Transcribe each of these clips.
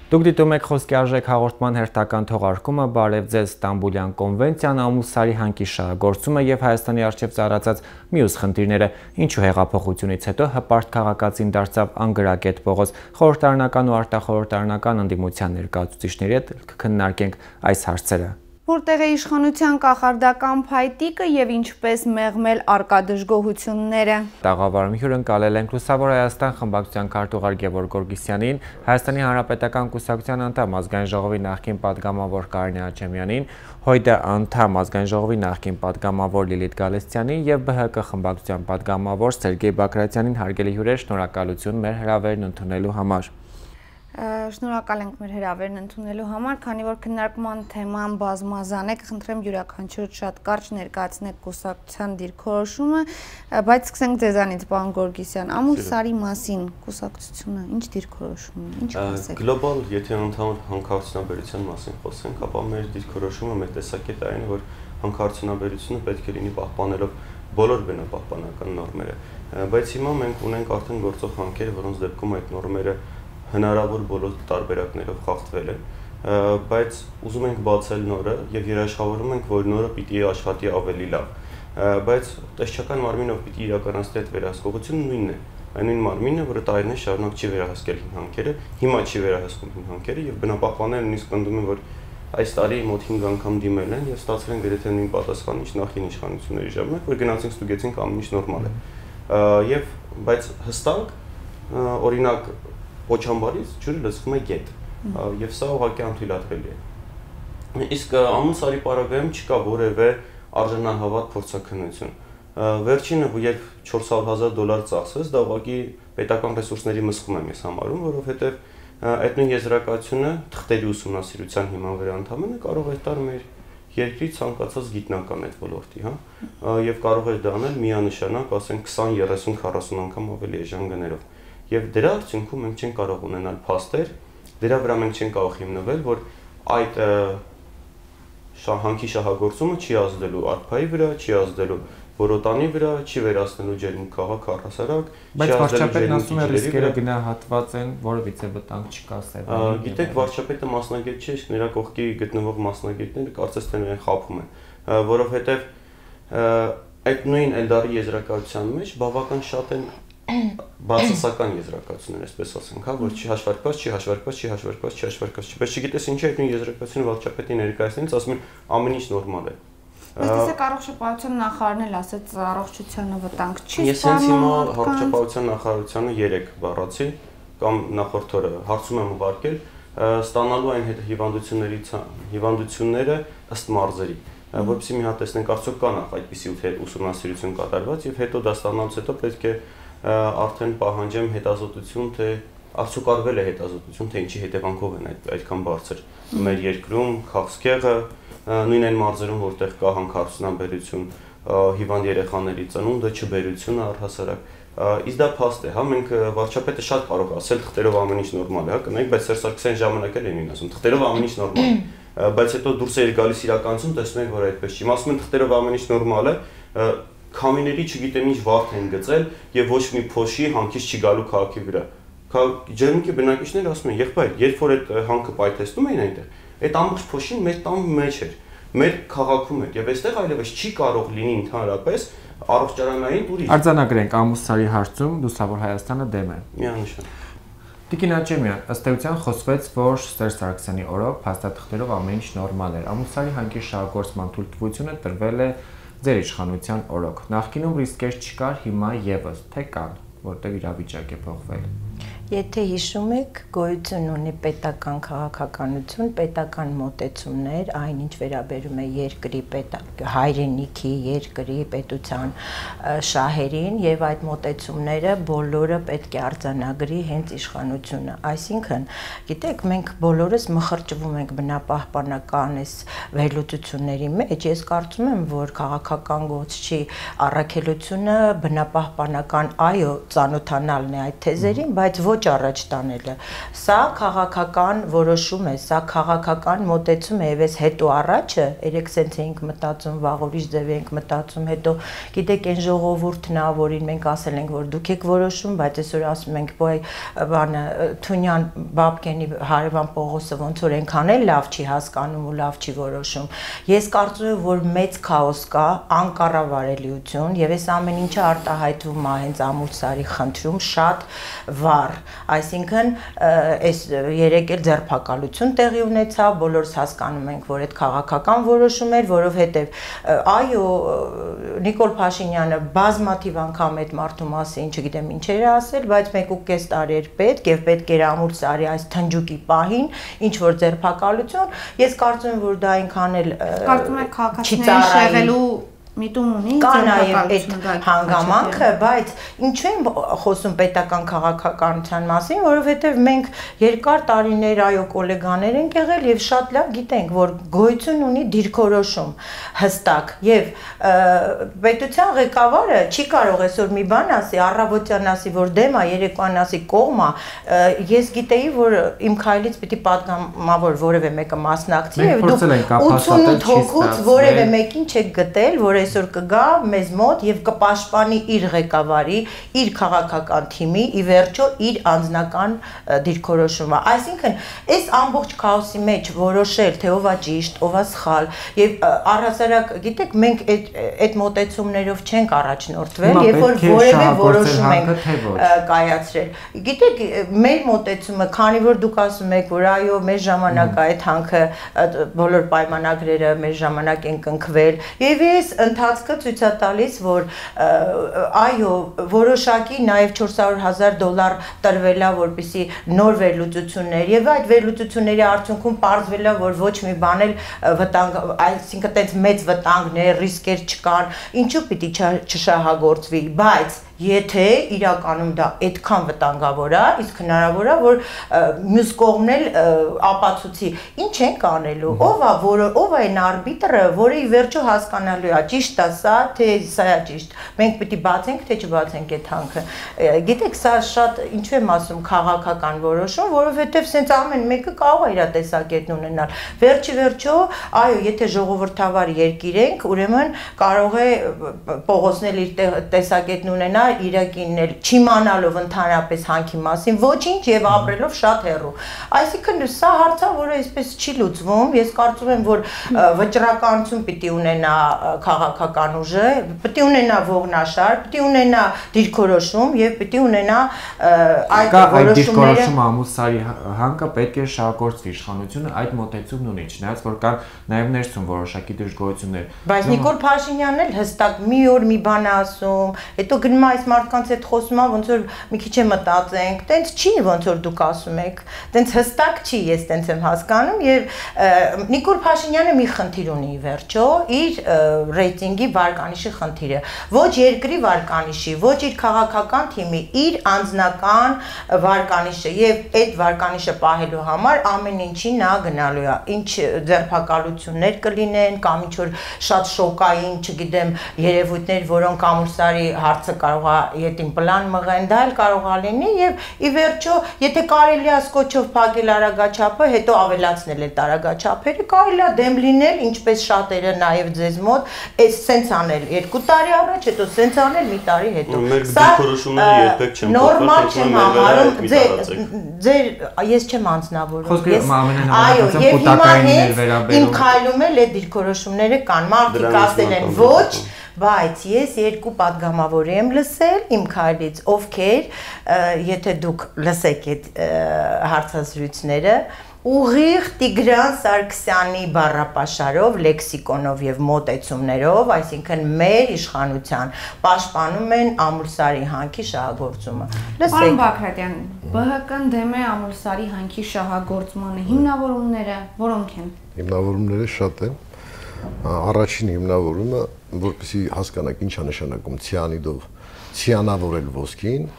Դուք դիտում եք խոսքի արժեք հաղորդման հերթական թողարկումը «Բարև ձեզ Ստամբուլյան կոնվենցիան», Ամուսարի հանքի շահագործումը եւ Հայաստանի առջեւ ծառացած մյուս խնդիրները, ինչու հեղափոխությունից հետո հպարտ քաղաքացին դարձավ անգրագետ Պողոս, խորհրդարանական ու արտախորհրդարանական ընդդիմության ներկայացուցիչների հետ կքննարկենք այս հարցերը։ Որտեղ է իշխանության կախարդական փայտիկը եւ ինչպես մեղմել առկա դժգոհությունները։ Տաղավարում հյուրընկալել ենք Լուսավոր Հայաստան խմբակցության քարտուղար Գևորգ Գորգիսյանին, Հայաստանի Հանրապետական կուսակցության անդամ Ազգային ժողովի նախկին պատգամավոր Կարինե Աչեմյանին, ՀՅԴ անդամ Ազգային ժողովի նախկին պատգամավոր Լիլիթ Գալստյանին եւ ԲՀԿ խմբակցության պատգամավոր Սերգեյ Բակրատյանին։ Հարգելի հյուրեր, շնորհակալություն մեր հրավերն ընդունելու համար։ Շնորհակալ ենք մեր հրավերն ընդունելու համար, քանի որ քննարկման թեման բազմազան է, կխնդրեմ յուրաքանչյուր շատ կարճ ներկայացնեք կուսակցության դիրքորոշումը, բայց սկսենք ձեզանից, պարոն Գորգիսյան, Ամուսարի մասին կուսակցությունը ինչ դիրքորոշում ունի, ինչ կասեք։ Գլոբալ, եթե ընդհանուր հանքարդյունաբերության մասին խոսենք, ապա մեր դիրքորոշումը մեր տեսակետը այն է, որ հանքարդյունաբերությունը պետք է լինի պահպանելով բոլոր բնապահպանական նորմերը, բայց հիմա մենք ունենք արդեն գործող հանքեր, որոնց դեպքում այդ նորմերը հնարավոր բոլոր տարբերակներով խախտվել են, բայց ուզում ենք բացել նորը եւ երաշխավորում ենք, որ նորը պիտի աշխատի ավելի լավ, բայց տեսչական մարմինը պիտի իրականացնի այդ վերահսկողությունը նույնն է, այն նույն մարմինը, որը տարիներ շարունակ չի վերահսկել հանքերը, հիմա չի վերահսկում հանքերը եւ բնապահպանները նույնիսկ պնդում են, որ այս տարի մոտ 5 անգամ դիմել են եւ ստացվել են գրեթե նույն պատասխանը, ինչ նախին իշխանությունների ժամանակ, որ գնացինք ստուգեցինք ամեն ինչ նորմալ է, եւ բայց հստակ օրինակ Օչամբարից ջուրը լցվում է գետ, եւ սա ուղղակի անթույլատրելի է։ Իսկ Ամուսարի պարագայում չկա որևէ արժանահավատ փորձաքննություն։ Վերջինը, երբ $400,000 ծախսեց, դա ուղղակի պետական ռեսուրսների մսխում եմ ես համարում, որովհետեւ այդ նույն եզրակացությունը թղթերի ուսումնասիրության հիման վրա ընդհանրապես կարող է տալ մեր երկրի ցանկացած գիտնական այդ ոլորտի, եւ կարող է դա անել միանշանակ, ասենք 20, 30, 40 անգամ ավելի էժան գներով։ Եվ դրա արդյունքում մենք չենք կարող ունենալ փաստեր, դրա վրա մենք չենք կարող հիմնվել, որ այդ հանքի շահագործումը չի ազդելու արփայի վրա, չի ազդելու որոտանի վրա, չի վերացնելու ջերմուկ քաղաք առհասարակ, բայց վարչապետն ասում է ռիսկերը գնահատված են, որովհետեւ վտանգ չկա սեփական։ Գիտեք, վարչապետը մասնագետ չէ, իսկ նրա կողքի գտնվող մասնագետները կարծես թե նրան խաբում են, որովհետեւ այդ նույն Էլդարի եզրակացության մեջ բավական շատ են բացասական եզրակացություններ, այսպես ասենք, որ չի հաշվարկված, չի հաշվարկված, չի հաշվարկված, չի հաշվարկված, չի, բայց չգիտես ինչի այդ նույն եզրակացությունը վարչապետի ներկայացնից ասում են ամեն ինչ նորմալ է։ Բայց տեսեք, առողջապահության նախարարն էլ ասաց առողջությանը վտանգ չի սպառնում։ Ես հենց հիմա առողջապահության նախարարությանը 3 բառացի կամ նախորդ օրը հարցում եմ ուղարկել ստանալու այն հիվանդությունները ըստ մարզերի, որովհետեւ մի հատ տեսնենք արդյոք կա նախ այդպիսի ուսումնասիրություն կատարված եւ հետո դա ստանալուց հետո պետք է արդեն պահանջեմ հետազոտություն, թե արդյոք արվել է հետազոտություն, թե ինչի հետևանքով են այդքան բարձր մեր երկրում քաղցկեղը, նույն այն մարզերում, որտեղ կա հանքարդյունաբերություն, հիվանդ երեխաների ծնունդը, չբերությունը առհասարակ, իսկ դա փաստ է, մենք վարչապետը շատ կարող ասել թղթերով ամեն ինչ նորմալ է, կնայեք, բայց Սերժ Սարգսյանի ժամանակ էլ էին ասում, թղթերով ամեն ինչ նորմալ է, բայց հետո դուրս է գալիս իրականություն, տեսնում ենք, որ այդպես չի, ասում են թղթերով ամեն ինչ նորմալ է, քամիների չգիտեմ ինչ վարդ են գծել եւ ոչ մի փոշի հանքից չի գալու քաղաքի վրա։ Ջերմուկի բնակիչները ասում են, եղբայր, երբ որ այդ հանքը պայթեցնում էին այնտեղ, այդ ամբողջ փոշին մեր տան մեջ էր, մեր քաղաքում էր եւ այստեղ այլևս չի կարող լինի ընդհանրապես առողջարանային տուրիզմ։ Արձանագրենք Ամուսարի հարցում Լուսավոր Հայաստանը դեմ է։ Միանշան։ Տիկին Աչեմյան, ըստ էության խոսվեց, որ Սերժ Սարգսյանի օրոք փաստաթղթերով ամեն ինչ նորմալ էր։ Ամուսարի հանքի շահագործման թույլտվությունը տրվել է ձեր իշխանության օրոք։ Նախկինում ռիսկեր չկար, հիմա եւս, թե կան, որտեղ իրավիճակ է փոխվել։ Եթե հիշում եք, գոյություն ունի պետական քաղաքականություն, պետական մոտեցումներ, այնինչ վերաբերում է երկրի հայրենիքի, երկրի, պետության շահերին եւ այդ մոտեցումները բոլորը պետք է արձանագրի հենց իշխանությունը։ Այսինքն, գիտեք, մենք բոլորս մխրճվում ենք բնապահպանական այս վերլուծությունների մեջ, ես կարծում եմ, որ քաղաքական գործչի առաքելությունը բնապահպանական այո, ծանոթանալն է այդ թեզերին, բայց ոչ ոչ առաջ տանելը։ Սա քաղաքական որոշում է, սա քաղաքական մոտեցում է, եւ այս հետո առաջը, երեք սենց էինք մտածում, վաղ ուրիշ ձև էինք մտածում, հետո գիտեք այն ժողովուրդն ա, որին մենք ասել ենք, որ դուք եք որոշում, բայց այսօր ասում ենք, ոայ բանը Թունյան Բաբկենի հարևան Պողոսը ոնց որ այնքան էլ լավ չի հասկանում ու լավ չի որոշում։ Ես կարծում եմ, որ մեծ քաոս կա, անկառավարելիություն եւ այս ամեն ինչը արտահայտվում է հենց Ամուլսարի խնդրում շատ վառ, այսինքն այս երեք էլ ձերբակալություն տեղի ունեցավ, բոլորս հասկանում ենք, որ այդ քաղաքական որոշում էր, որովհետեւ այո, Նիկոլ Փաշինյանը բազմաթիվ անգամ այդ մարդու մասին, չգիտեմ ինչեր է ասել, բայց 1.5 տարի էր պետք եւ պետք էր Ամուլսարի այս թնջուկի պահին ինչ որ ձերբակալություն, ես կարծում եմ, որ դա այնքան էլ կարծում եք քաղաքացիներին շեղելու միտում ունի կա նաև այդ հանգամանքը, բայց ինչու եմ խոսում պետական քաղաքականության մասին, որովհետև մենք երկար տարիներ այո գոլեգաներ ենք եղել եւ շատ լավ գիտենք, որ գոյություն ունի դիրքորոշում հստակ եւ պետության ղեկավարը չի կարող այսօր մի բան ասի, առավոտյան ասի, որ դեմ է, երեկոյան ասի կողմ է, ես գիտեի, որ իմ քայլից պիտի պատգամավոր որևէ մեկը մասնակցի եւ դուք 88 հոգուց որևէ մեկին չեք գտել, որ այսօր կգա մեզ մոտ եւ կպաշտպանի իր ղեկավարի, իր քաղաքական թիմի, ի վերջո իր անձնական դիրքորոշումը։ Այսինքն, այս ամբողջ քաոսի մեջ որոշել, թե ով է ճիշտ, ով է սխալ եւ առհասարակ, գիտեք, մենք այդ մոտեցումներով չենք առաջնորդվել, երբ որ որևէ որոշում ենք կայացրել։ Գիտեք, մեր մոտեցումը, քանի որ դուք ասում եք, որ այո, մեր ժամանակ այդ հանքը բոլոր պայմանագրերը մեր ժամանակ են կնքվել եւ ես ընթացքը ցույց է տալիս, որ այո, որոշակի նաեւ $400,000 տրվել է, որպեսզի նոր վերլուծություններ եւ այդ վերլուծությունների արդյունքում պարզվել է, որ ոչ մի բան էլ վտանգ, այսինքն այդպես մեծ վտանգներ, ռիսկեր չկան, ինչու պիտի չշահագործվի, բայց եթե իրականում դա այդքան վտանգավոր է, իսկ հնարավոր է, որ մյուս կողմն էլ ապացուցի, ինչ ենք անելու, ով է այն արբիտրը, որը ի վերջո հասկանալու է, ճիշտ է սա, թե սա է ճիշտ, մենք պիտի բացենք, թե չբացենք այդ հանքը, գիտեք, սա շատ, ինչու եմ ասում, քաղաքական որոշում, որովհետև սենց ամեն մեկը կարող է իր տեսակետն ունենալ, վերջի վերջո, այո, եթե ժողովրդավար երկիր ենք, ուրեմն կարող է Պողոսն էլ իր տեսակետն ունենալ, իրակինել չիմանալով ընդհանրապես հանքի մասին ոչինչ եւ ապրելով շատ հեռու։ Այսինքն սա հարց է, որը այսպես չի լուծվում։ Ես կարծում եմ, որ վճռականություն պիտի ունենա քաղաքական ուժը, պիտի ունենա ողնաշար, պիտի ունենա դիրքորոշում եւ պիտի ունենա այդ որոշումները։ Ամուլսարի հանքը պետք է շահագործվի, իշխանությունը այդ մոտեցումն ունի, չնայած որ կան նաեւ ներսում որոշակի դժգոհություններ։ Բայց Նիկոլ Փաշինյանն էլ հստակ մի օր մի բան ասում, հետո գնում այս մարդկանց հետ խոսում, ոնց որ մի քիչ մտածենք, տենց չի ոնց որ դուք ասում եք, տենց հստակ չի, ես տենց եմ հասկանում եւ Նիկոլ Փաշինյանը մի խնդիր ունի ի վերջո, իր ռեյտինգի վարկանիշի խնդիրը, ոչ երկրի վարկանիշի, ոչ իր քաղաքական թիմի, իր անձնական վարկանիշը եւ այդ վարկանիշը պահելու համար ամեն ինչի նա գնալու է, ինչ ձերբակալություններ կլինեն կամ ինչ որ շատ շոկային, չգիտեմ, երևույթներ, որոնք Ամուլսարի հարցը կարող է յետին պլան մղեն, դա էլ կարող է լինի եւ ի վերջո, եթե կարելի է սկոչով փակել արագաչափը, հետո ավելացնել այդ արագաչափերը, կարելի է դեմ լինել, ինչպես շատերը նաեւ ձեզ մոտ, այս սենց անել 2 տարի առաջ, հետո սենց անել մի տարի հետո։ Մեր դիրքորոշումները երբեք չեն նորմալ չեմ համարում, ձեր ես չեմ անձնավորում։ Այո, եւ հիմա հենց իմ քայլում էլ այդ դիրքորոշումները կան, մարդիկ ասել են ոչ, բայց ես երկու պատգամավոր եմ լսել իմ քայլից, ովքեր, եթե դուք լսեք այդ հարցազրույցները, ուղիղ Տիգրան Սարգսյանի բառապաշարով, լեքսիկոնով եւ մոտեցումներով, այսինքն մեր իշխանության պաշտպանում են Ամուլսարի հանքի շահագործումը։ Լսեք։ Պարոն Բագրատյան, ԲՀԿ-ն դեմ է Ամուլսարի հանքի շահագործմանը, հիմնավորումները որոնք են։ Հիմնավորումները շատ են։ Առաջին հիմնավորումը, որպեսզի հասկանաք ինչ է նշանակում ցիանիդով ցիանավորել ոսկին,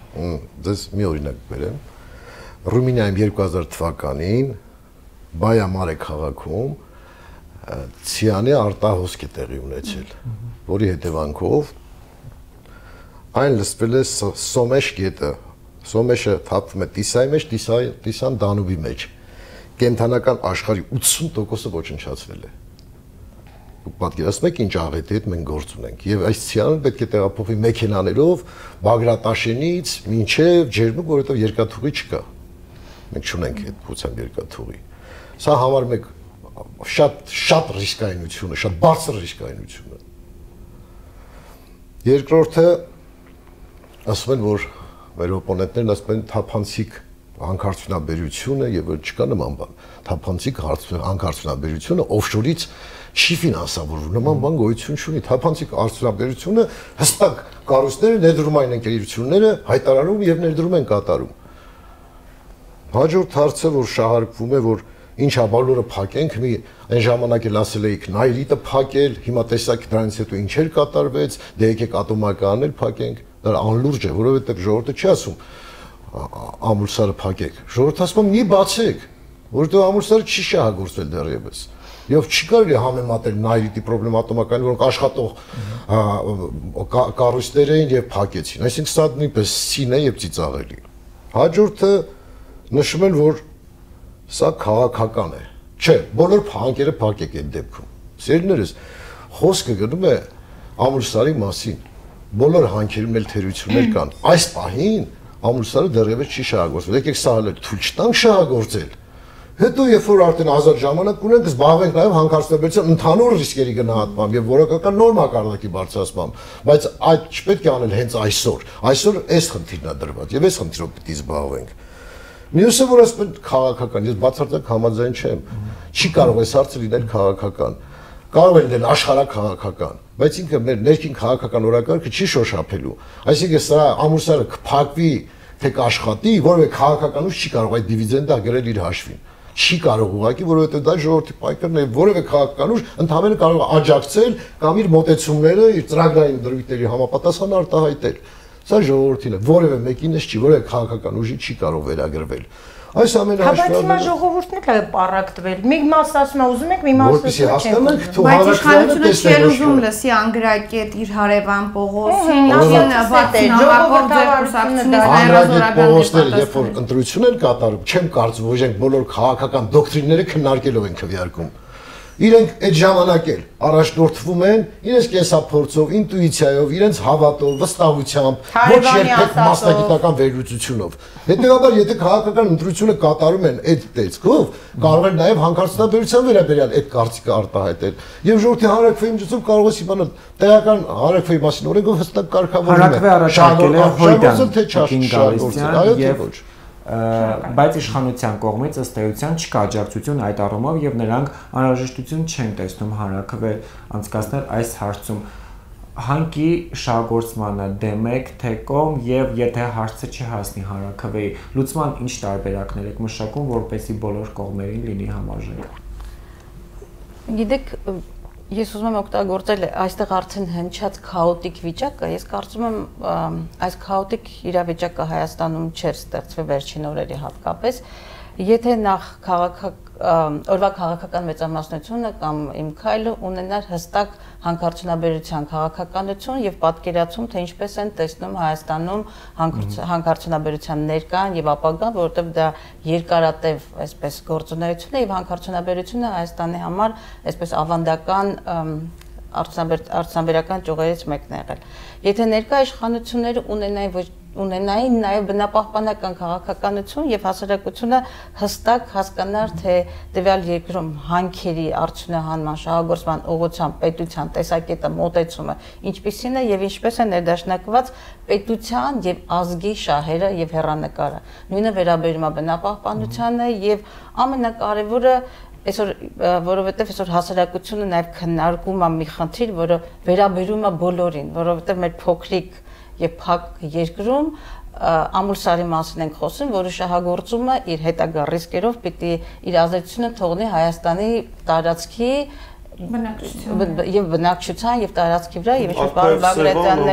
ձեզ մի օրինակ բերեմ։ Ռումինիայում 2000 թվականին Բայա Մարե քաղաքում ցիանի արտահոսք է տեղի ունեցել, որի հետևանքով այն լսվել է Սոմեշ գետը, Սոմեշը թափվում է Տիսայի մեջ, Տիսան Դանուբի մեջ։ Կենթանական աշխարհի 80%-ը ոչնչացվել է։ Դուք պատկերացնում եք ինչ աղետի հետ մենք գործ ունենք։ Եվ այս ցիանը պետք է տեղափոխվի մեքենաներով Բագրատաշենից մինչև Ջերմուկ, որովհետև երկաթուղի չկա։ Մենք չունենք այդ փոցան երկաթուղի։ Սա համար մեկ շատ ռիսկայնություն է, շատ բարձր ռիսկայնություն է։ Երկրորդը ասում են, որ մեր օպոնենտներն ասում են թափանցիկ հանքարդյունաբերությունը եւ չկա նման բան։ Թափանցիկ հանքարդյունաբերությունը օֆշորից չի ֆինանսավորվում, նման բան գոյություն չունի։ Թափանցիկ արդյունաբերությունը հստակ կառույցները, ներդրումային ընկերությունները հայտարարում եւ ներդրում են կատարում։ Հաջորդ հարցը, որ շահարկվում է, որ ինչա բոլորը փակենք, մի այն ժամանակ էլ ասել էիք Նայրիտը փակել, հիմա տեսակ դրանից հետո ինչեր կատարվեց, դե եկեք ատոմակայանն էլ փակենք, դա անլուրջ է, որովհետեւ ժողովուրդը չի ասում ամուլսարը փակեք։ Ժողովուրդը ասում է մի բացեք, որովհետեւ ամուլսարը չի շահագործվել դեռևս։ Եվ չի կարելի համեմատել Նայրիտի պրոբլեմ ատոմակայանի, որոնք աշխատող կառույցներ էին եւ փակեցին։ Այսինքն սա նույնպես սին է եւ ծիծաղելի։ Հաջորդը նշում են, որ սա քաղաքական է։ Չէ, բոլոր հանքերը փակեք այդ դեպքում։ Սերներս, խոսքը գնում է ամուլսարի մասին։ Բոլոր հանքերում էլ թերություններ կան։ Այս պահին ամուլսարը դեռևս չի շահագործվել։ Եկեք սա հələ թույլ չտանք շահագործել։ Հետո երբ որ արդեն ազատ ժամանակ ունենք, զբաղվենք նաև հանքարդյունաբերության ընդհանուր ռիսկերի գնահատմամբ եւ որակական նոր մակարդակի բարձրացմամբ, բայց այդ չպետք է անել հենց այսօր։ Այսօր այս խնդիրն է դրված եւ այս խնդիրով պիտի զբաղվենք։ Մյուսը, որ ասում են քաղաքական, ես բացարձակ համաձայն չեմ։ Չի կարող այս հարցը լինել քաղաքական։ Կարող է լինել աշխարհաքաղաքական, բայց ինքը մեր ներքին քաղաքական օրակարգը չի շոշափելու։ Այսինքն սա ամուսարը կփակվի, թե կաշխատի, որովհետեւ քաղաքական ուժ չի կարող այդ դիվիդենդը գրել իր հաշվին։ Չի կարող ուղղակի, որովհետեւ դա ժողովրդի պայքարն է, որևէ քաղաքական ուժ ընդհանրապես կարող է աջակցել կամ իր մոտեցումները, իր ծրագրային դրույթների համապատասխան արտահայտել։ Սա ժողովրդին է, որևէ մեկինս չի, որևէ քաղաքական ուժի չի կարող վերագրվել։ Այս ամենը հաշվի առնելով հիմա ժողովուրդն էլ է պարակտվել։ Մի մասը ասում է ուզում եք, մի մասը ասում է չեմ։ Բայց իշխանությունը չի ուզում լսի Անգրագետ իր հարևան Պողոսին, ժողովրդավարակով ձեր կուսակցությունից Պողոսները, երբ որ ընտրություն են կատարում, չեմ կարծում, որ իրենք բոլոր քաղաքական դոկտրինները քննարկելով են քվեարկում։ Իրենք այդ ժամանակ էլ առաջնորդվում են իրենց կենսափորձով, ինտուիցիայով, իրենց հավատով, վստահությամբ, ոչ երբեք մասնագիտական վերլուծությունով։ Հետևաբար, եթե քաղաքական ընտրությունը կատարում են այդ տեսքով, կարող են նաև հանքարդյունաբերության վերաբերյալ այդ կարծիքը արտահայտել։ Եվ ժողովրդի հանրաքվեի միջոցով կարող է իմանալ տեղական հանրաքվեի մասին օրենքով հստակ կարգավորում է։ Հանրաքվե առաջարկել է Հույդան եւ բայց իշխանության կողմից ըստ էության չկա աջակցություն այդ առումով եւ նրանք անհրաժեշտություն չեն տեսնում հանրաքվե անցկացնել այս հարցում հանքի շահագործմանը դեմ եք թե կողմ եւ եթե հարցը չհասնի հանրաքվեի լուծման ինչ տարբերակներ եք մշակում որպեսզի բոլոր կողմերին լինի համարժեք։ Գիտեք Ես ուզում եմ օգտագործել այստեղ արդեն հնչած քաոտիկ վիճակը, ես կարծում եմ այս քաոտիկ իրավիճակը Հայաստանում չէր ստեղծվել վերջին օրերի հատկապես, եթե նախ օրվա քաղաքական մեծամասնությունը կամ իմ քայլը ունենար հստակ հանքարդյունաբերության քաղաքականություն եւ պատկերացում, թե ինչպես են տեսնում Հայաստանում հանքարդյունաբերության ներկան եւ ապագան, որովհետեւ դա երկարատև այսպես գործունեություն է եւ հանքարդյունաբերությունը Հայաստանի համար այսպես ավանդական արդյունաբերական ճյուղերից մեկն է եղել։ Եթե ներկա իշխանությունները ունենային նաև բնապահպանական քաղաքականություն եւ հասարակությունը հստակ հասկանար, թե տվյալ երկրում հանքերի արդյունահանման շահագործման ուղղությամբ պետության տեսակետը մոտեցումը ինչպիսին է եւ ինչպես է ներդաշնակված պետության եւ ազգի շահերը եւ հեռանկարը։ Նույնը վերաբերում է բնապահպանությանը եւ ամենակարևորը այսօր որովհետեւ այսօր հասարակությունը նաև քննարկում է մի խնդիր, որը վերաբերում է բոլորին, որովհետեւ մեր փոքրիկ եւ փակ երկրում ամուլսարի մասին ենք խոսում, որը շահագործումը իր հետագա ռիսկերով պիտի իր ազդեցությունը թողնի Հայաստանի տարածքի եւ բնակչության եւ տարածքի վրա եւ ինչ-որ պարոն Բագրատյանն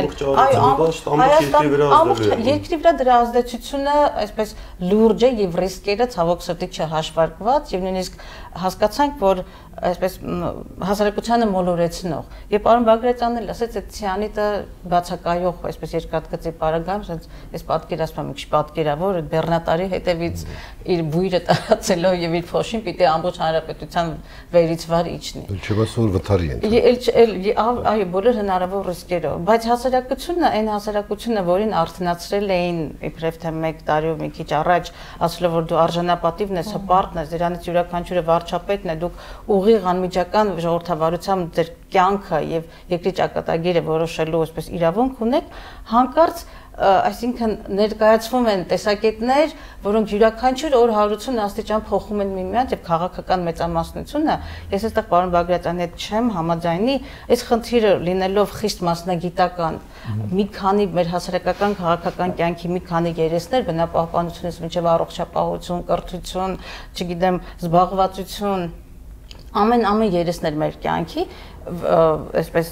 էլ երկրի վրա դրա ազդեցությունը այսպես լուրջ է եւ ռիսկերը ցավոք սրտի չհաշվարկված եւ նույնիսկ հասկացանք որ այսպես հասարակությանը մոլորեցնող եւ պարոն Բագրատյանն էլ ասաց այդ ցիանիտը բացակայող այսպես երկաթգծի պարագայում այս պատկերացնում մի քիչ պատկերավոր այդ բեռնատարի հետևից իր բույրը տարածելով եւ իր փոշին պիտի ամբողջ հանրապետության վերից վար իջնի Չվասոր վթարի են։ Այո, բոլոր հնարավոր ռիսկերով, բայց հասարակությունը, այն հասարակությունը, որին արթնացրել էին իբրև թե 1 տարի ու մի քիչ առաջ, ասելով որ դու արժանապատիվն ես, հպարտն ես, դրանից յուրաքանչյուրը վարչապետն է, դուք ուղիղ անմիջական ժողովրդավարությամբ ձեր կյանքը եւ երկրի ճակատագիրը որոշելու այսպես իրավունք ունեք, հանկարծ այսինքն ներկայացվում են տեսակետներ, որոնք յուրաքանչյուր օր 180 աստիճան փոխում են միմյանց եւ քաղաքական մեծամասնությունը, ես այստեղ պարոն Բագրատյանի հետ չեմ համաձայնի, այս խնդիրը լինելով խիստ մասնագիտական, մի քանի մեր հասարակական քաղաքական կյանքի մի քանի երեսներ բնապահպանությունից մինչեւ առողջապահություն, կրթություն, չգիտեմ, զբաղվածություն, ամեն երեսներ մեր կյանքի այսպես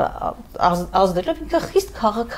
ազդելով ինքը խիստ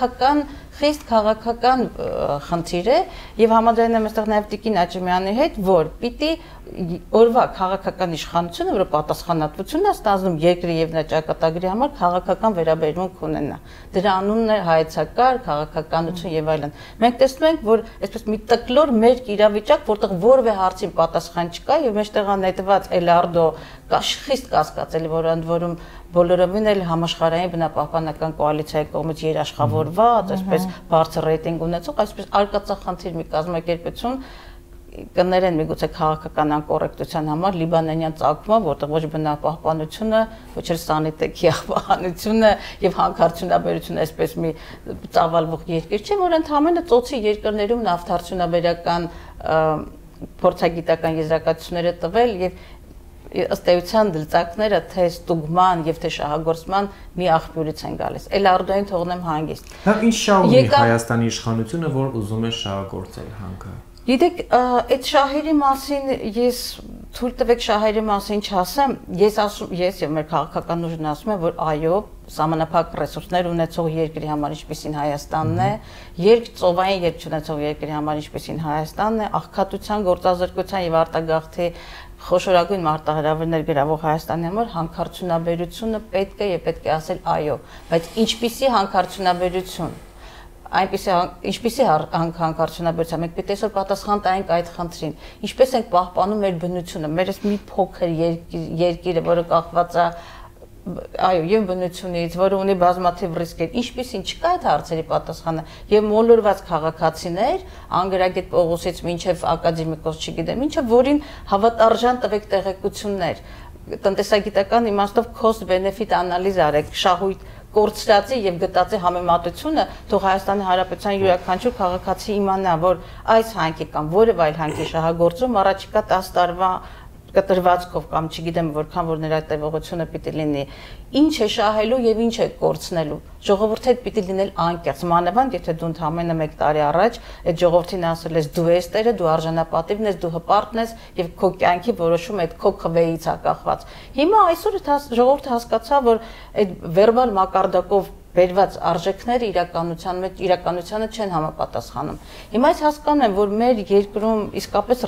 քաղաքական խնդիր է եւ համաձայն եմ այստեղ նաեւ Տիկին Աճեմյանի հետ, որ պիտի օրվա քաղաքական իշխանությունը, որը պատասխանատվությունն է ստանձնում երկրի եւ նրա ճակատագրի համար քաղաքական վերաբերմունք ունենա։ Դրա անունն է հայեցակարգ, քաղաքականություն եւ այլն։ Մենք տեսնում ենք, որ այսպես մի տկլոր մեր իրավիճակ, որտեղ որևէ հարցին պատասխան չկա եւ մեջտեղա նետված Էլարդո խիստ կասկածելի, որ ընդ որում բոլորովին էլ համաշխարհային բնապահպանական կոալիցիայի կողմից երաշխավորված, այսպես բարձր ռեյտինգ ունեցող, այսպես արկածախնդիր մի կազմակերպություն կներեն միգուցե քաղաքական անկոռեկտության համար լիբանանյան ծագումը, որտեղ ոչ բնապահպանությունը, ոչ էլ սանիտետի աղբահանությունը եւ հանքարդյունաբերությունը այսպես մի ծավալվող երկիր չէ, որ ընդհանրապես ծոցի երկրներում նավթարդյունաբերական փորձագիտական եզրակացությունները տվել եւ ըստ էության դրծակները թե ստուգման եւ թե շահագործման մի աղբյուրից են գալիս։ Էլարդոին թողնեմ հանգիստ։ Դա ինչ շահ ունի Հայաստանի իշխանությունը, որ ուզում է շահագործել հանքը։ Գիտեք, այդ շահերի մասին ես թույլ տվեք շահերի մասին չասեմ, ես եւ մեր քաղաքական ուժն ասում եմ, որ այո, սահմանափակ ռեսուրսներ ունեցող երկրի համար ինչպիսին Հայաստանն է, երկծովային երկ չունեցող երկրի համար ինչպիսին Հայաստանն է, աղքատության, գործազրկության եւ արտագաղթի խոշորագույն մարտահրավերներ գրավող Հայաստանի համար հանքարդյունաբերությունը պետք է եւ պետք է ասել այո, բայց ինչպիսի հանքարդյունաբերություն ինչպիսի հանքարդյունաբերություն մենք պետք է այսօր պատասխան տանենք այդ խնդրին, ինչպես ենք պահպանում մեր բնությունը, մեր այս մի փոքր երկիրը, որը կախված է այո, եւ բնությունից, որը ունի բազմաթիվ ռիսկեր, ինչպիսին չկա այդ հարցերի պատասխանը եւ մոլորված քաղաքացիներ, անգրագետ Պողոսից մինչեւ ակադեմիկոս, չգիտեմ, ինչը որին հավատարժան տվեք տեղեկություններ, տնտեսագիտական իմաստով cost benefit անալիզ արեք, շահույթ կորցրածի եւ գտածի համեմատությունը, թող Հայաստանի Հանրապետության յուրաքանչյուր քաղաքացի իմանա, որ այս հանքի կամ որևէ այլ հանքի շահագործում առաջիկա 10 տարվա կտրվածքով կամ չգիտեմ որքան որ նրա տևողությունը պիտի լինի, ինչ է շահելու եւ ինչ է կորցնելու։ Ժողովուրդը պիտի լինել անկեղծ, մանավանդ եթե դու ընդամենը 1 տարի առաջ այդ ժողովրդին ասել ես դու ես տերը, դու արժանապատիվն ես, դու հպարտն ես եւ քո կյանքի որոշումը այդ քո քվեից է կախված։ Հիմա այսօր ժողովուրդը հասկացա, որ այդ վերբալ մակարդակով վերված արժեքները իրականությանը չեն համապատասխանում։ Հիմա ես հասկանում եմ, որ մեր երկրում իսկապես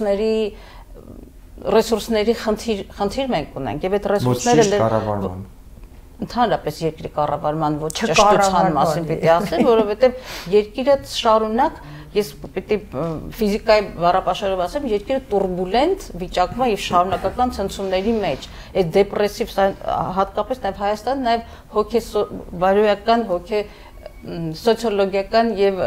ռեսուրսների խնդիր մենք ունենք եւ այդ ռեսուրսները ընդհանրապես երկրի կառավարման ոչ ճշտության մասին պիտի ասեմ, որովհետեւ երկիրը շարունակ ես պիտի ֆիզիկայի բառապաշարով ասեմ, երկիրը турբուլենտ վիճակում է եւ շարունակական ցնցումների մեջ։ Այդ դեպրեսիվ հատկապես նաեւ Հայաստանը նաեւ հոգեբարոյական, սոցիոլոգիական եւ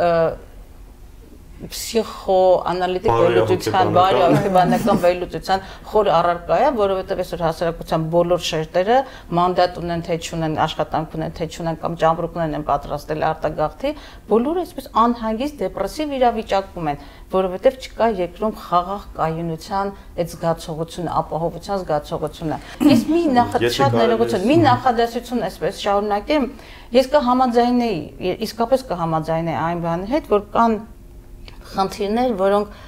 փսիխոանալիտիկ վերլուծության, բարոյական վերլուծության խոր առարկա է, որովհետև այսօր հասարակության բոլոր շերտերը մանդատ ունեն, թե չունեն, աշխատանք ունեն, թե չունեն կամ ճամբրուկ ունեն պատրաստել արտագաղթի, բոլորը այսպես անհանգիստ դեպրեսիվ իրավիճակում են, որովհետև չկա երկրում խաղաղ կայունության այդ զգացողությունը, ապահովության զգացողությունը։ Ես մի նախադասություն այսպես շարունակեմ, ես կհամաձայնեի, իսկապես կհամաձայնեի այն բանի հետ, որ կան խնդիրներ, որոնք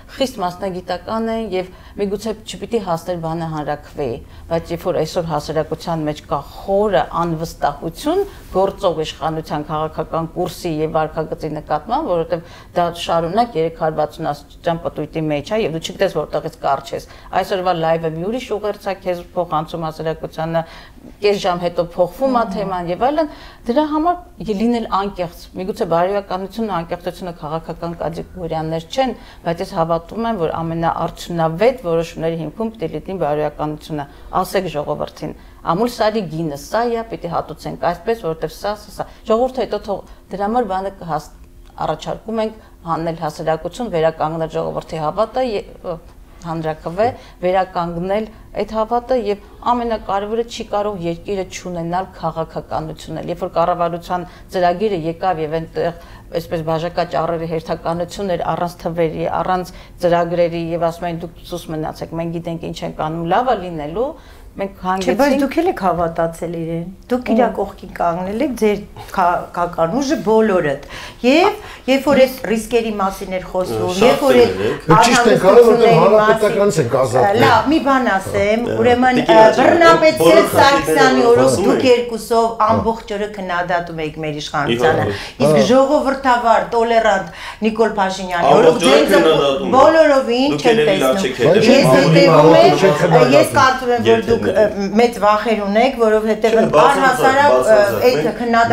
խիստ մասնագիտական են եւ միգուցե չպիտի հասներ բանը հանրակրվի, բայց երբ որ այսօր հասարակության մեջ կա խորը անվստահություն գործող իշխանության քաղաքական կուրսի եւ վարքագծի նկատմամբ, որովհետեւ դա շարունակ 360 աստիճան պտույտի մեջ է եւ դու չգիտես որտեղից կարճես։ Այսօրվա լայվը մի ուրիշ ուղերձ է քեզ փոխանցում հասարակությանը, կես ժամ հետո փոխվում է թեման եւ այլն, դրա համար լինել անկեղծ։ Միգուցե բարոյականությունը, անկեղծությունը քաղաքական կատեգորիաներ չեն, բայց ես հավատում եմ, որ ամենաարդյունավետ որոշումների հիմքում պիտի լինի բարոյականությունը։ Ասեք ժողովրդին, ամուլ սարի գինը սա է, պիտի հատուցենք այսպես, որովհետեւ սա։ Ժողովուրդը հետո թող դրա համար բանը առաջարկում ենք հանել հասարակություն, վերականգնել ժողովրդի հավատը, հանրակրվե, վերականգնել այդ հավատը եւ ամենակարևորը չի կարող երկիրը չունենալ քաղաքականություն։ Երբ որ կառավարության ծրագիրը եկավ եւ այնտեղ այսպես բաժակա ճառերի հերթականություն էր առանց թվերի, առանց ծրագրերի եւ ասում են դուք ցույց մնացեք, մենք գիտենք ինչ ենք անում, լավ է լինելու, մենք հանգեցինք։ Բայց դուք էլ եք հավատացել իրեն։ Դուք իր կողքին կանգնել եք ձեր քաղաքական ուժը բոլորդ։ Եվ երբ որ այս ռիսկերի մասին էր խոսվում, երբ որ ճիշտ է, կարևորը հանրապետականից ենք ազատվել։ Լավ, մի բան ասեմ, ուրեմն բռնապետ Սարգսյանի օրոք դուք երկուսով ամբողջ օրը քննադատում եք մեր իշխանությանը։ Իսկ ժողովրդավար, տոլերանտ Նիկոլ Փաշինյանի օրոք ձեր բոլորովին չեն տեսնում։ Ես հետևում եմ, ես կարծում եմ, որ դուք մեծ վախեր ունեք, որովհետև առհասարակ այդ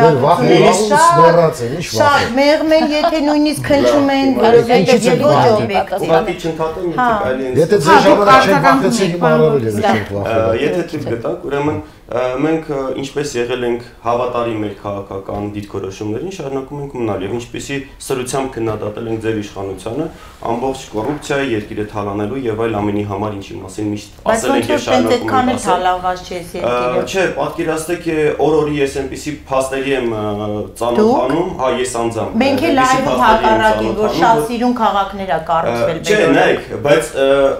քննադատությունները շատ մեղմ են, եթե նույնիսկ քննում են, որովհետև ոչ օբյեկտիվ։ Ուղղակի չընդհատեմ, ինքը այլ են։ Եթե ձեր ժամանակ չեք վախեցի, հիմա առավել եմ չեք վախեցել։ Եթե թույլ կտաք, ուրեմն մենք ինչպես եղել ենք հավատարիմ մեր քաղաքական դիրքորոշումներին, շարունակում ենք մնալ եւ ինչպեսի սրությամբ քննադատել ենք ձեր իշխանությանը, ամբողջ կոռուպցիայի, երկիրը թալանելու եւ այլ ամենի համար ինչի մասին միշտ ասել ենք եւ շարունակում ենք թալանված չէ երկիրը։ Չէ, պատկերացրեք օրորի ես այնպեսի փաստերի եմ ծանոթանում, հա ես անձամբ։ Մենք էլ այո հակառակին, որ շատ սիրուն քաղաքներ ա կառուցվել։ Չէ, նայեք, բայց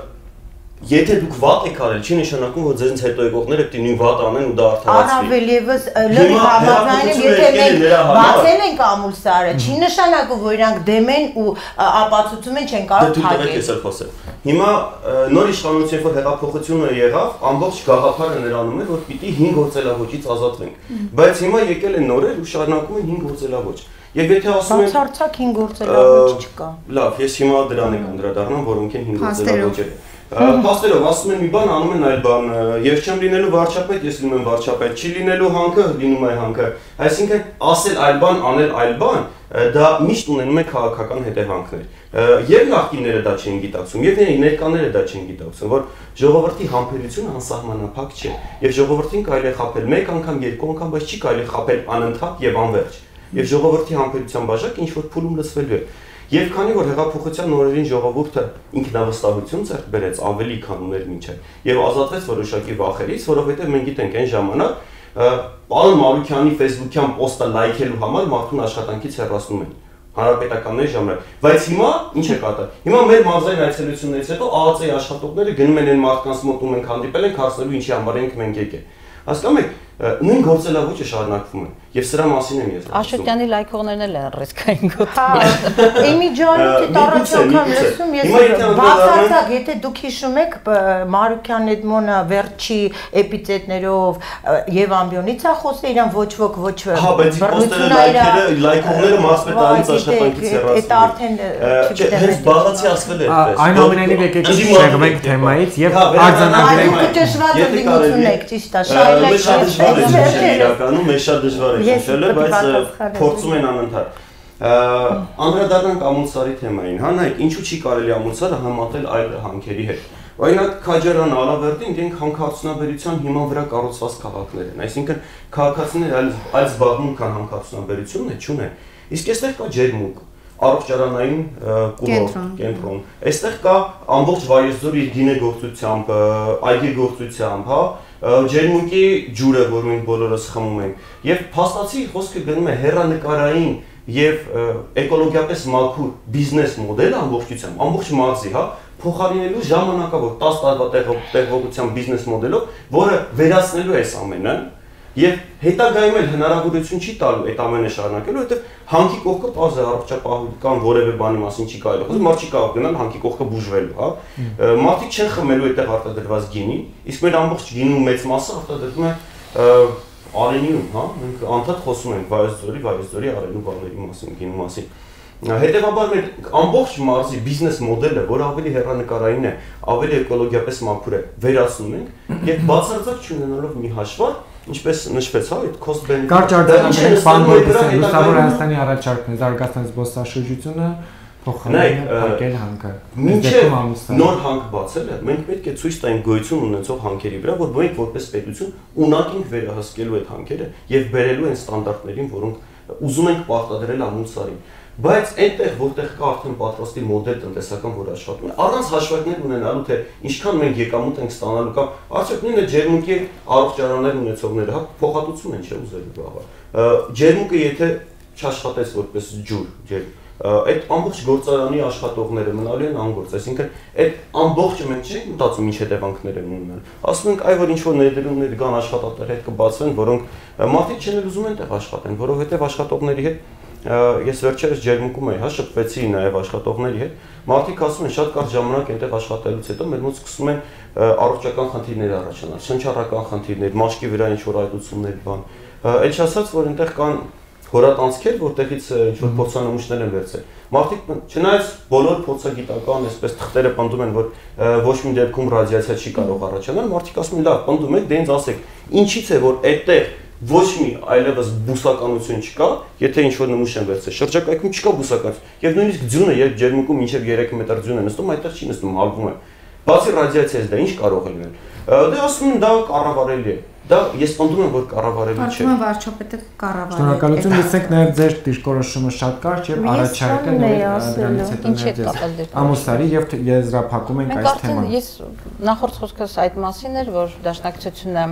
եթե դուք վատ եք արել, չի նշանակում, որ ձեզնից հետո եկողները պետք է նույն վատ անեն ու դա արդարացվի։ Առավել եւս լրիվ համաձայն եմ, եթե մենք բացել ենք ամուլսարը, չի նշանակում, որ իրանք դեմ են ու ապացուցում են չեն կարող փակել։ Հիմա նոր իշխանություն, որ հեղափոխությունը եղավ, ամբողջ գաղափարը նրանում է, որ պիտի 5 գործելավոճից ազատվենք։ Բայց հիմա եկել են նորեր ու շարունակում են 5 գործելավոճ։ Եվ եթե ասում են բացարձակ 5 գործելավոճ չկա։ Լավ, ես հիմա դրան եմ անդրադառնում, որոնք են 5 գործելավոճերը։ Փաստերով ասում են մի բան, անում են այլ բան։ Ես չեմ լինելու վարչապետ, ես լինում եմ վարչապետ, չի լինելու հանքը, լինում է հանքը։ Այսինքն ասել այլ բան, անել այլ բան, դա միշտ ունենում է քաղաքական հետևանքներ։ Եվ նախկինները դա չեն գիտակցում, եւ ներկաները դա չեն գիտակցում, որ ժողովրդի համբերությունը անսահմանափակ չէ։ Եվ ժողովրդին կարելի է խաբել 1 անգամ, 2 անգամ, բայց չի կարելի խաբել անընդհատ եւ անverջ։ Եվ ժողովրդի համբերության բաժակը ինչ որ փուլում լցվելու է։ Եվ քանի որ հեղափոխության օրերին ժողովուրդը ինքնավստահություն ձեռք բերեց ավելի քան ուներ մինչև եւ ազատվեց որոշակի վախերից, որովհետեւ մենք գիտենք այն ժամանակ պարոն Մարուկյանի Facebook-յան պոստը լայքելու համար մարդուն աշխատանքից հեռացնում են հանրապետականների ժամանակ։ Բայց հիմա ինչ է կատարվում։ Հիմա մեր մարզային այցելություններից հետո ԱԱԾ-ի աշխատողները գնում են այն մարդկանց մոտ ու մենք հանդիպել ենք հարցնելու ինչի համար ենք մենք եկել։ Հասկանում եք, նույն գործելավոճը շարունակվում է եւ սրա մասին եմ ես ասում։ Աշոտյանի լայքողներն էլ են ռիսկային գոտում։ Էմի ջանիթի առաջական լսում ես բացարձակ, եթե դուք հիշում եք Մարուկյան Էդմոնը վերջի էպիցետներով եւ ամբիոնից է խոսել, իրան ոչ ոք ոչ հա, բայց պոստերը լայքողները մարզպետարից աշխատանքից հեռացնում են։ Այդ արդեն չգիտեմ։ Հենց բաղացի ասվել է այդպես։ Այնուամենայնիվ եկեք շեղվենք թեմայից եւ արձանագրենք։ Դուք ճշմարտ ընդդիմություն եք, ճիշտ է, շարունակեք։ Իրականում մեզ շատ դժվար է հիշելը, բայց փորձում են անընդհատ։ Անդրադառնանք ամուլսարի թեմային, հա, նայեք, ինչու չի կարելի ամուլսարը համատել այլ հանքերի հետ։ Օրինակ Քաջարյանը Արավերդին իրենք հանքարդյունաբերության հիման վրա կառուցված քաղաքներ են, այսինքն քաղաքացիները այլ զբաղվում քան հանքարդյունաբերությունն է, չունեն։ Իսկ այստեղ կա ջերմուկ, առողջարանային կենտրոն։ Այստեղ կա ամբողջ Վայոց ձոր իր գինեգործությամբ, այգեգործությամբ, հա, ջերմուկի ջուրը, որ մենք բոլորս խմում ենք, եւ փաստացի խոսքը գնում է հեռանկարային եւ էկոլոգիապես մաքուր բիզնես մոդել ամբողջությամբ, ամբողջ մարզի, հա, փոխարինելու ժամանակավոր 10 տարվա տեղողությամբ բիզնես մոդելով, որը վերացնելու է այս ամենը, Եվ հետագայում էլ հնարավորություն չի տալու այդ ամենը շարունակելու, որովհետև հանքի կողքը պարզ է առողջապահական որևէ բանի մասին չի կարելի խոսել, մարդ չի կարող գնալ հանքի կողքը բուժվելու, հա։ Մարդիկ չեն խմելու այդտեղ արտադրված գինի, իսկ մեր ամբողջ գինու մեծ մասը արտադրվում է արենիում, հա։ Մենք անդադ խոսում ենք Վայոց ձորի արենու բաների մասին, գինու մասին։ Հետևաբար մեր ամբողջ մարզի բիզնես մոդելը, որ ավելի հեռանկարային է, ավելի էկոլոգիապես մաքուր է, վերացնում ենք եւ բացարձակ չունենալով մի հաշվար, ինչպես նշվեց, հա, այդ cost benefit։ Կարճ արձանագրենք բանվորության Լուսավոր Հայաստանի առաջարկն է զարգացնել զբոսաշրջությունը, փոխարենը փակել հանքը։ Մինչև նոր հանք բացելը, մենք պետք է ցույց տանք գոյություն ունեցող հանքերի վրա, որ մենք որպես պետություն ունակ ենք վերահսկելու այդ հանքերը եւ բերելու այն ստանդարտներին, որոնք ուզում ենք պարտադրել ամուսարին։ Բայց այնտեղ որտեղ կա արդեն պատրաստի մոդել տնտեսական, որ աշխատում է, առանց հաշվարկներ ունենալու, թե ինչքան մենք եկամուտ ենք ստանալու կամ արդյոք նույնը ջերմուկի առողջարաններ ունեցողները, հա, փոխհատուցում են չէ ուզելու բաղը։ Ջերմուկը եթե չաշխատես որպես ջուր, այդ ամբողջ գործարանի աշխատողները մնալու են անգործ, այսինքն այդ ամբողջը մենք չենք մտածում ինչ հետևանքներ են ունենալ։ Ասում ենք այ որ ինչ որ ներդրումներ կան աշխատատեղեր հետ կբացվեն, որոնք մարդիկ չեն ուզում այնտեղ աշխատեն, որովհետև աշխատողների հետ ես վերջերս ջերմուկում էի, հա, շփվեցի նաև աշխատողների հետ։ Մարդիկ ասում են շատ կարճ ժամանակ այնտեղ աշխատելուց հետո մեր մոտ սկսում են առողջական խնդիրներ առաջանալ, շնչառական խնդիրներ, մաշկի վրա ինչ որ այտուցումներ, բան։ Այդ չասած, որ այնտեղ կան հորատանցքեր, որտեղից ինչ որ փորձանմուշներ են վերցել։ Մարդիկ չնայած բոլոր փորձագիտական, այսպես թղթերը պնդում են, որ ոչ մի դեպքում ռադիացիա չի կարող առաջանալ, մարդիկ ասում են, լավ, պնդում եք, դե ինձ ասեք, ինչից է որ այդտեղ ոչ մի այլևս բուսականություն չկա, եթե ինչ որ նմուշ են վերցել, շրջակայքում չկա բուսականություն։ Եվ նույնիսկ ձյունը, երբ ջերմուկում մինչև 3 մետր ձյուն է նստում, այդտեղ չի նստում, հալվում է։ Բացի ռադիացիայից դա ինչ կարող է լինել։ Դե ասում են դա կառավարելի է։ Դա ես պնդում եմ, որ կառավարելի չէ։ Պնդում եմ վարչապետը կառավարել։ Շնորհակալություն, լսենք նաև ձեր դիրքորոշումը շատ կարճ եւ առաջարկը դրանից հետո ներդես։ Ամուսարի եւ եզրափակում ենք այս թեման։ Ես նախորդ խոսքս այդ մասին էր, որ դաշնակցությունը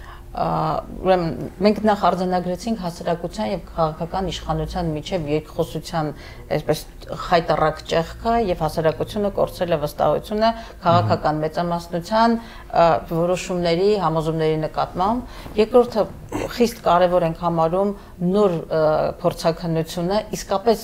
ուրեմն մենք նախ արձանագրեցինք հասարակության եւ քաղաքական իշխանության միջև երկխոսության այսպես խայտառակ ճեղքը եւ հասարակությունը կորցրել է վստահությունը քաղաքական մեծամասնության որոշումների համոզումների նկատմամբ։ Երկրորդը խիստ կարեւոր ենք համարում նոր փորձաքննությունը, իսկապես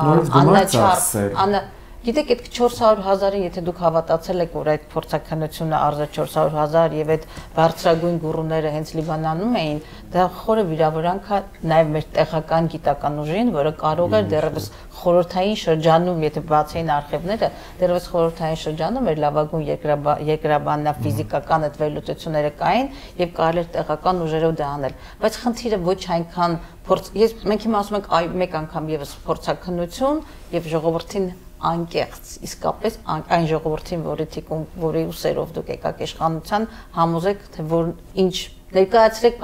աննաչառ Գիտեք, այդ 400,000-ին, եթե դուք հավատացել եք, որ այդ փորձաքննությունը արժե 400,000 եւ այդ բարձրագույն գուռուները հենց Լիբանանում էին, դա խորը վիրավորանք է նաեւ մեր տեղական գիտական ուժին, որը կարող էր դեռևս խորհրդային շրջանում, եթե բացեին արխիվները, դեռևս խորհրդային շրջանում էր լավագույն երկրաբաննա ֆիզիկական այդ վերլուծությունները կային եւ կարելի էր տեղական ուժերով դա անել։ Բայց խնդիրը ոչ այնքան մենք հիմա ասում ենք այ մեկ անգամ եւս փորձաքննություն եւ ժողովրդին անկեղծ, իսկապես այն ժողովրդին, որի ուսերով դուք եկաք իշխանության, համոզեք, թե որ ինչ ներկայացրեք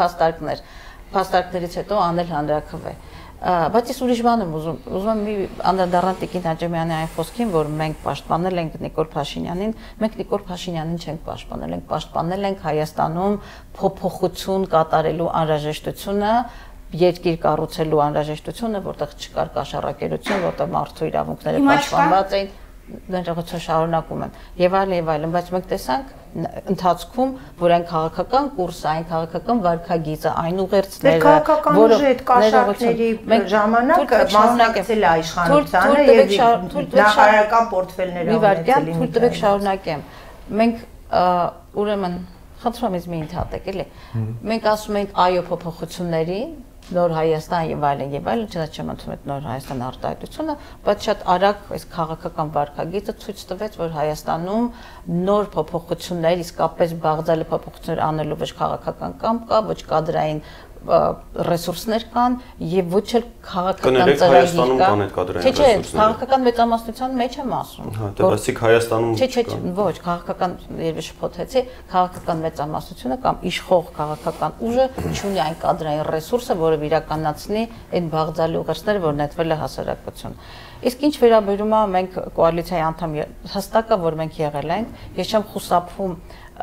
փաստարկներից հետո անել հանրաքվե։ Բայց ես ուրիշ բան եմ ուզում եմ մի անդրադառնալ Տիկին Հաջեմյանի այն խոսքին, որ մենք պաշտպանել ենք Նիկոլ Փաշինյանին, մենք Նիկոլ Փաշինյանին չենք պաշտպանել, ենք պաշտպանել ենք Հայաստանում փոփոխություն կատարելու անհրաժեշտությունը, երկիր կառուցելու անհրաժեշտությունը, որտեղ չկար կաշառակերություն, որտեղ մարդու իրավունքները պաշտպանված էին, դրանով շարունակում են եւ այլն, բայց մենք տեսանք ընթացքում, որ այն քաղաքական կուրսը, այն քաղաքական վարքագիծը, այն ուղերձները, որը այդ կաշառքների ժամանակ մասնակցել է իշխանությանը եւ նախարարական պորտֆելները ունեցել։ Թույլ տվեք շարունակեմ։ Մենք ուրեմն խնդրում եմ մի ընդհատեք, էլի։ Մենք ասում ենք այո փոփոխություններին, Նոր Հայաստան եւ այլն, չնայած չեմ ընդունում այդ Նոր Հայաստան արտահայտությունը, բայց շատ արագ այս քաղաքական վարքագիծը ցույց տվեց, որ Հայաստանում նոր փոփոխություններ, իսկապես բաղձալի փոփոխություններ անելու ոչ քաղաքական կամք կա, ոչ կադրային ռեսուրսներ կան եւ ոչ էլ քաղաքական ծրագիր կա։ Չէ, քաղաքական մեծամասնության մեջ եմ ասում։ Հա, դե բացիկ Հայաստանում Չէ, ոչ, քաղաքական երբ շփոթեցի, քաղաքական մեծամասնությունը կամ իշխող քաղաքական ուժը չունի այն կադրային ռեսուրսը, որը իրականացնի այդ բաղձալի ուղերձները, որ նետվել է հասարակություն։ Իսկ ինչ վերաբերում է մենք կոալիցիայի անդամ հստակ է, որ մենք եղել ենք, ես չեմ խուսափում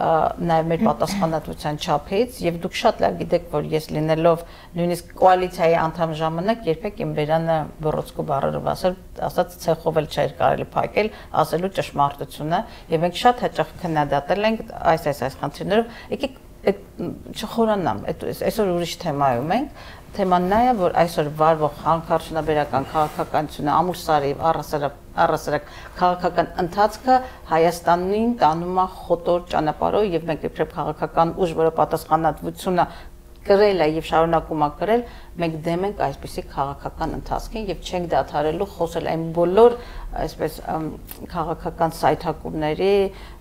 նաև մեր պատասխանատվության չափից եւ դուք շատ լավ գիտեք, որ ես լինելով նույնիսկ կոալիցիայի անդամ ժամանակ երբեք իմ բերանը բռոցկու բառերով ասած ցեխով էլ չէր կարելի փակել, ասելու ճշմարտությունը եւ մենք շատ հաճախ քննադատել ենք այս խնդիրներով։ Եկեք չխորանամ, այսօր ուրիշ թեմայում ենք, թեման նա է, որ այսօր վարվող հանքարդյունաբերական քաղաքականությունը ամուսարի առասարակ քաղաքական ընթացքը Հայաստանին տանում է խոտոր ճանապարհով եւ մենք իբրև քաղաքական ուժ, որը պատասխանատվությունը կրել է եւ շարունակում է կրել, մենք դեմ ենք այսպիսի քաղաքական ընթացքին եւ չենք դադարելու խոսել այն բոլոր այսպես քաղաքական սայթակումների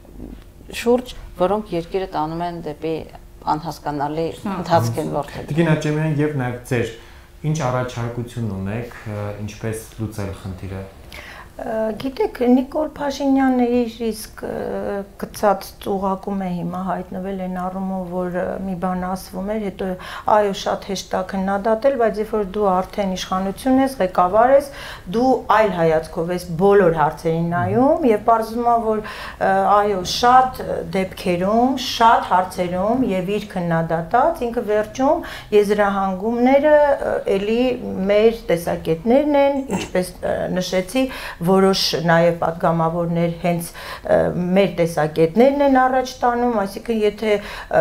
շուրջ, որոնք երկիրը տանում են դեպի անհասկանալի ընթացք են որդել։ Տիկին Աճեմյան եւ նաեւ ձեր ինչ առաջարկություն ունեք, ինչպես լուծել խնդիրը։ Գիտեք, Նիկոլ Փաշինյանը իր իսկ գծած ծուղակում է հիմա հայտնվել են առումով, որ մի բան ասվում էր, հետո այո շատ հեշտ է քննադատել, բայց երբ որ դու արդեն իշխանություն ես, ղեկավար ես, դու այլ հայացքով ես բոլոր հարցերին նայում եւ պարզվում է, որ այո շատ դեպքերում, շատ հարցերում եւ իր քննադատած ինքը վերջում եզրահանգումները էլի մեր տեսակետներն են, ինչպես նշեցի, որոշ նաև պատգամավորներ հենց մեր տեսակետներն են առաջ տանում, այսինքն եթե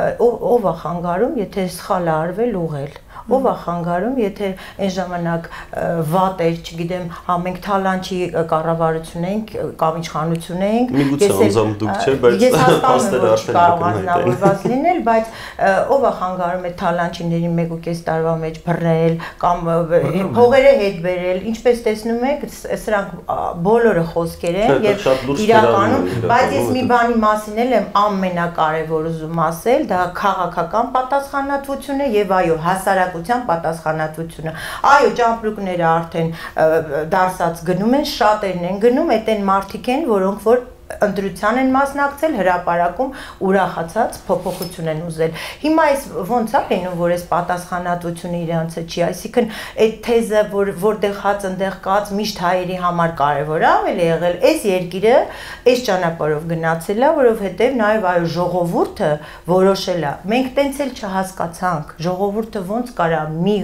ով է խանգարում, եթե սխալ է արվել ուղղել, ով է խանգարում, եթե այն ժամանակ վատ էր, չգիտեմ, մենք թալանչի կառավարություն ենք կամ իշխանություն ենք, միգուցե անձամբ դուք չէ, բայց փաստերը արդեն անձնավորված լինել, բայց ով է խանգարում այդ թալանչիներին 1.5 տարվա մեջ բռնել կամ փողերը հետ բերել, ինչպես տեսնում եք, սրանք բոլորը խոսքեր են եւ իրականում, բայց ես մի բանի մասին եմ ամենակարևոր ուզում ասել, դա քաղաքական պատասխանատվություն է եւ այո, հասարակության պատասխանատվությունը։ Այո, ճամպրուկները արդեն դարսած գնում են, շատերն են գնում, այդ են մարդիկ են, որոնք որ ընտրության են մասնակցել, հրապարակում ուրախացած փոփոխություն են ուզել։ Հիմա այս ոնց է լինում, որ այս պատասխանատվությունը իրանցը չի, այսինքն այդ թեզը, որ որտեղ հաց ընդեղ կաց միշտ հայերի համար կարևոր է, ավելի եղել այս երկիրը այս ճանապարհով գնացել է, որովհետև նաև այո ժողովուրդը որոշել է։ Մենք տենց էլ չհասկացանք, ժողովուրդը ոնց կարա մի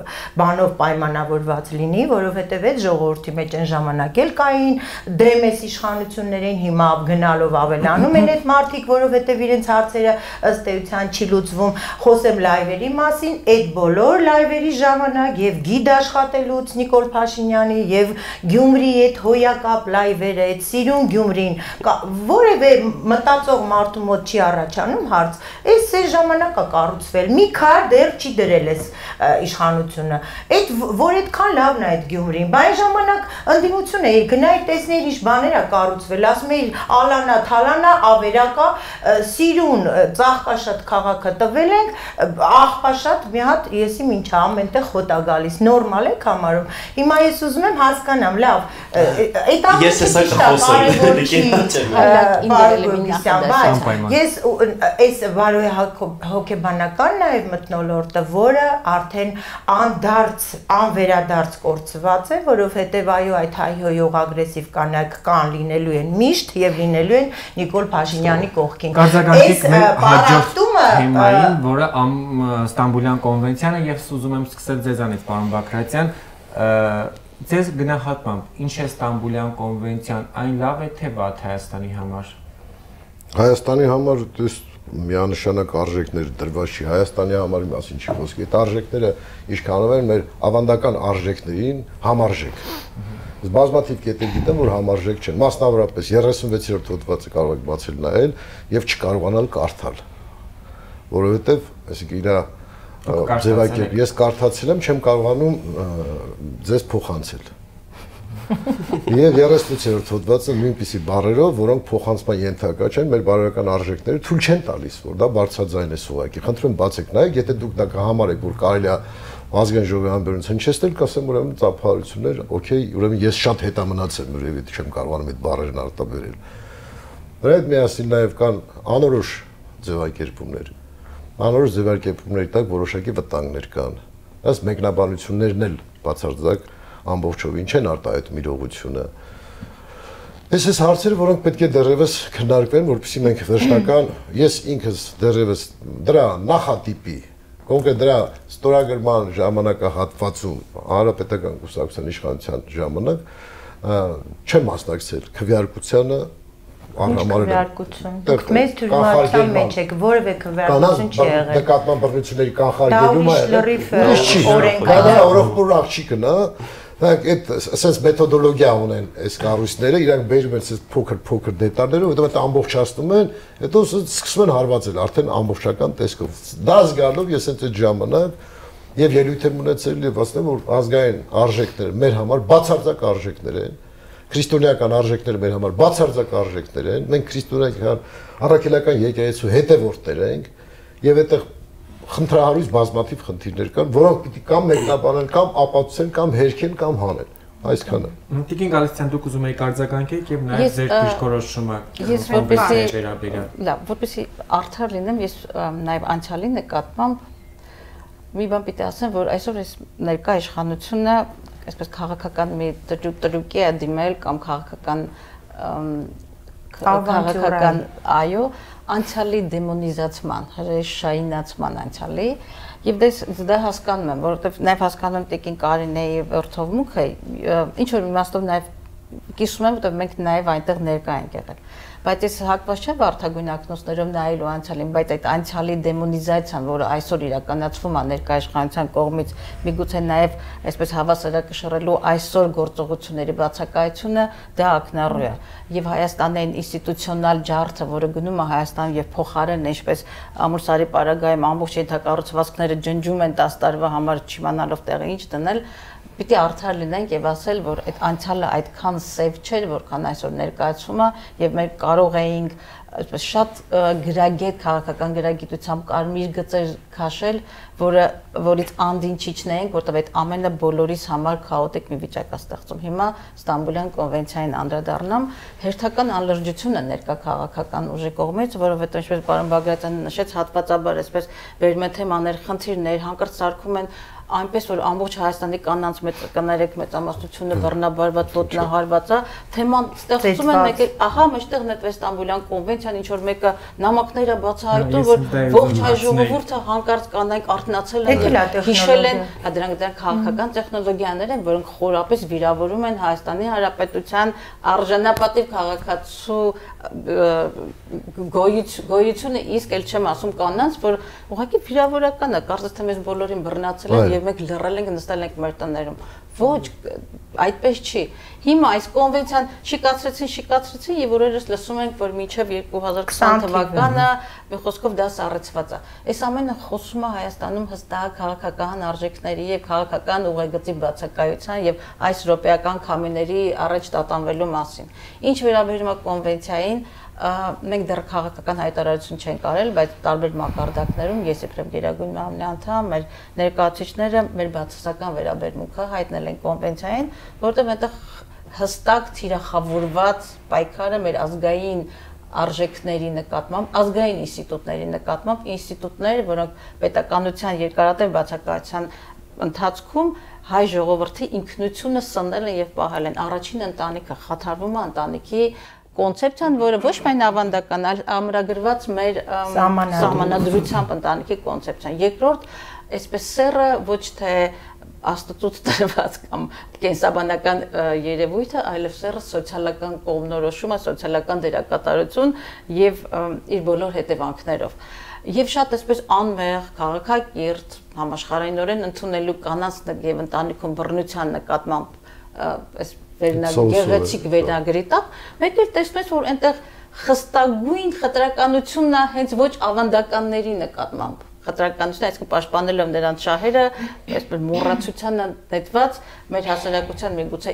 բանով պայմանավորված լինի, որովհետև այդ ժողովրդի մեջ այն ժամանակ էլ կային դեմ էս իշխանություններին, հիմա գնալով ավելանում են այդ մարդիկ, որովհետև իրենց հարցերը ըստ էության չի լուծվում, խոսեմ լայվերի մասին, այդ բոլոր լայվերի ժամանակ եւ գիդ աշխատելուց Նիկոլ Փաշինյանի եւ Գյումրիի այդ հոյակապ լայվերը, այդ սիրուն Գյումրին, որևէ մտածող մարդու մոտ չի առաջանում հարց, այս ժամանակ է կառուցվել, մի քար դեռ չի դրել էս իշխանությունը, այդ որ այդքան լավն է այդ Գյումրին, բայց ժամանակ ընդդիմություն է, գնայր տեսներ ինչ բաներ է կառուցվել, ասում Ալանա, թալանա, ավերակա, սիրուն, ծաղկաշատ քաղաքը տվել ենք, աղբաշատ մի հատ եսի ինչ ամենտեղ խոտ է գալիս, նորմալ եք համարում, հիմա ես ուզում եմ հասկանամ, լավ, ես հեսա կխոսեմ, ես այս վարոյ հոգեբանական նաև մթնոլորտը, որը արդեն անդարձ, անվերադարձ կորցված է, որովհետև այո այդ հայհոյող ագրեսիվ կանայք կան լինելու են միշտ եւ լինելու են Նիկոլ Փաշինյանի կողքին։ Կարձականքից մեր հաջորդ թեմային, որը Ստամբուլյան կոնվենցիան է եւ ուզում եմ սկսել ձեզանից, պարոն Բաքրատյան, ձեզ գնահատմամբ, ինչ է Ստամբուլյան կոնվենցիան, այն լավ է թե վատ Հայաստանի համար։ Հայաստանի համար միանշանակ արժեքներ դրված չի, Հայաստանի համար մասին չի խոսքի, այդ արժեքները ինչքանով են մեր ավանդական արժեքներին համարժեք։ Բազմաթիվ կետեր գիտեմ, որ համարժեք չեն, մասնավորապես 36-րդ հոդվածը կարող եք բացել նայել եւ չկարողանալ կարդալ, որովհետեւ այսինքն իր ձևակերպ ես կարդացել եմ, չեմ կարողանում ձեզ փոխանցել։ Եվ 38-րդ հոդվածը նույնպիսի բառերով, որոնք փոխանցման ենթակա չեն, մեր բարոյական արժեքները թույլ չեն տալիս, որ դա բարձրաձայն է ուղղակի։ Խնդրում բացեք նայեք, եթե դուք դա կհամարեք, որ կարելի է ազգային ժողովի անբերություն հնչեցնել, կասեմ ուրեմն ծափահարություններ, օքեյ, ուրեմն ես շատ հետամնացել եմ, ուրեմն չեմ կարողանում այդ բառերն արտաբերել։ Դրա հետ միասին նաև կան անորոշ ձևակերպումներ։ Անորոշ ձևակերպումների տակ որոշակի վտանգներ կան։ Այս մեկնաբանություններն էլ բացարձակ ամբողջովին չեն արտահայտում իրողությունը։ Այս հարցերը, որոնք պետք է դեռևս քննարկվեն, որպեսզի մենք վերջնական, ես ինքս դեռևս դրա նախատիպի կոնկրետ դրա ստորագրման ժամանակահատվածում հանրապետական կուսակցության իշխանության ժամանակ չեմ մասնակցել քվեարկությանը քվեարկություն։ Դուք մեծ թյուրիմացության մեջ եք, որևէ քվեարկություն չի եղել։ Նկատման բռնությունների կանխարգելումը օրենքները օրենքով աղջիկն է, այդ ասես մեթոդոլոգիա ունեն այս կառույցները, իրանք բերում են այս փոքր դետալներով, հետո այդ ամբողջացնում են, հետո սկսում են հարվածել արդեն ամբողջական տեսքով։ Դա զգալով ես այդ ժամանակ եւ ելույթ եմ ունեցել եւ ասեմ որ ազգային արժեքները մեր համար բացարձակ արժեքներ են, քրիստոնեական արժեքները մեր համար բացարձակ արժեքներ են, մենք քրիստոնեական առաքելական եկեղեցու հետևորդներ ենք եւ այդտեղ խնդրահարույց բազմաթիվ խնդիրներ կան, որոնք պիտի կամ մեկնաբանեն, կամ ապացուցեն, կամ հերքեն, կամ հանեն։ Այսքանը։ Տիկին Գալստյան, դուք ուզում եք արձագանքեք եւ նաեւ ձեր դիրքորոշումը ես որպեսզի արդար լինեմ, ես նաեւ անցյալի նկատմամբ մի բան պիտի ասեմ, որ այսօր այս ներկա իշխանությունը այսպես քաղաքական մի տրուկի է դիմել կամ քաղաքական այո անցյալի դեմոնիզացման, հրեշայինացման անցյալի եւ դա հասկանում եմ, որովհետեւ նաեւ հասկանում եմ Տիկին Կարինեի վրթովմունքը, ինչ որ իմաստով նաեւ կիսում եմ, որովհետեւ մենք նաեւ այնտեղ ներկա ենք եղել։ Բայց ես հակված չեմ վարդագույն ակնոցներով նայելու անցյալին, բայց այդ անցյալի դեմոնիզացիան, որը այսօր իրականացվում է ներկա իշխանության կողմից, միգուցե նաև այսպես հավասարակշռելու այսօր գործողությունների բացակայությունը, դա ակնառու է։ Եվ Հայաստանի ինստիտուցիոնալ ջարդը, որը գնում է Հայաստան եւ փոխարեն, ինչպես Ամուր Սարի պարագայում ամբողջ ենթակառուցվածքները ջնջում են 10 տարվա համար չիմանալով տեղը ինչ դնել, պիտի արդար լինենք եւ ասել, որ այդ անցյալը այդքան սև չէր, որքան այսօր ներկայացվում է եւ մենք կարող էինք այսպես շատ գրագետ քաղաքական գրագիտությամբ կարմիր գծեր քաշել, որից անդին չիջնենք, որտեղ այդ ամենը բոլորիս համար քաոտիկ մի վիճակ է ստեղծում։ Հիմա Ստամբուլյան կոնվենցիային անդրադառնամ, հերթական անլրջություն է ներկա քաղաքական ուժի կողմից, որովհետեւ ինչպես պարոն Բագրատյանը նշեց, հատվածաբար այսպես վերում են թեմաներ, խնդիրներ, հանկարծ սարքում են այնպես որ ամբողջ Հայաստանի կանանց կներեք մեծամասնությունը բռնաբարված ոտնահարված է, թեման ստեղծում են մեկ էլ, ահա մեջտեղ նետվեց Ստամբուլյան կոնվենցիան, ինչ որ մեկը նամակները բացահայտում, որ ողջ հայ ժողովուրդը հանկարծ կանայք արթնացել են, հիշել են, դրանք քաղաքական տեխնոլոգիաներ են, որոնք խորապես վիրավորում են Հայաստանի Հանրապետության արժանապատիվ քաղաքացու գոյությունը, իսկ էլ չեմ ասում կանանց, որ ուղղակի վիրավորական է, կարծես թե մեզ բոլորին բռնացել են եւ մենք լռել ենք, նստել ենք մեր տներում։ Ոչ, այդպես չի։ Հիմա այս կոնվենցիան շիկացրեցին եւ օրերս լսում ենք, որ մինչեւ 2020 թվականը մի խոսքով դա սառեցված է։ Այս ամենը խոսում է Հայաստանում հստակ քաղաքական արժեքների եւ քաղաքական ուղեգծի բացակայության եւ այս ռոպեական քամիների առաջ տատանվելու մասին։ Ինչ վերաբերում է կոնվենցիային, մենք դեռ քաղաքական հայտարարություն չենք արել, բայց տարբեր մակարդակներում ես իբրև Գերագույն մամլի անդամ, մեր ներկայացուցիչները մեր բացասական վերաբերմունքը հայտնել են կոնվենցիային, որտեղ այնտեղ հստակ թիրախավորված պայքարը մեր ազգային արժեքների նկատմամբ, ազգային ինստիտուտների նկատմամբ, ինստիտուտներ, որոնք պետականության երկարատև բացակայության ընթացքում հայ ժողովրդի ինքնությունը սնել են եւ պահել են։ Առաջին ընտանիքը խաթարվում է ընտանիքի կոնցեպցիան, որը ոչ միայն ավանդական, այլ ամրագրված մեր սահմանադրությամբ ընտանիքի կոնցեպցիան։ Երկրորդ, այսպես սեռը ոչ թե աստծուց տրված կամ կենսաբանական երևույթ է, այլև սեռը սոցիալական կողմնորոշում է, սոցիալական դերակատարություն եւ իր բոլոր հետևանքներով։ Եվ շատ այսպես անմեղ, քաղաքակիրթ, համաշխարհայինորեն ընդունելու կանանց եւ ընտանիքում բռնության նկատմամբ այս գեղեցիկ վերնագրի տակ, մեկ էլ տեսնես, որ այնտեղ խստագույն խտրականությունն է հենց ոչ ավանդականների նկատմամբ։ Խտրականությունը, այսինքն պաշտպանելով նրանց շահերը, այսպես մոռացության նետված մեր հասարակության միգուցե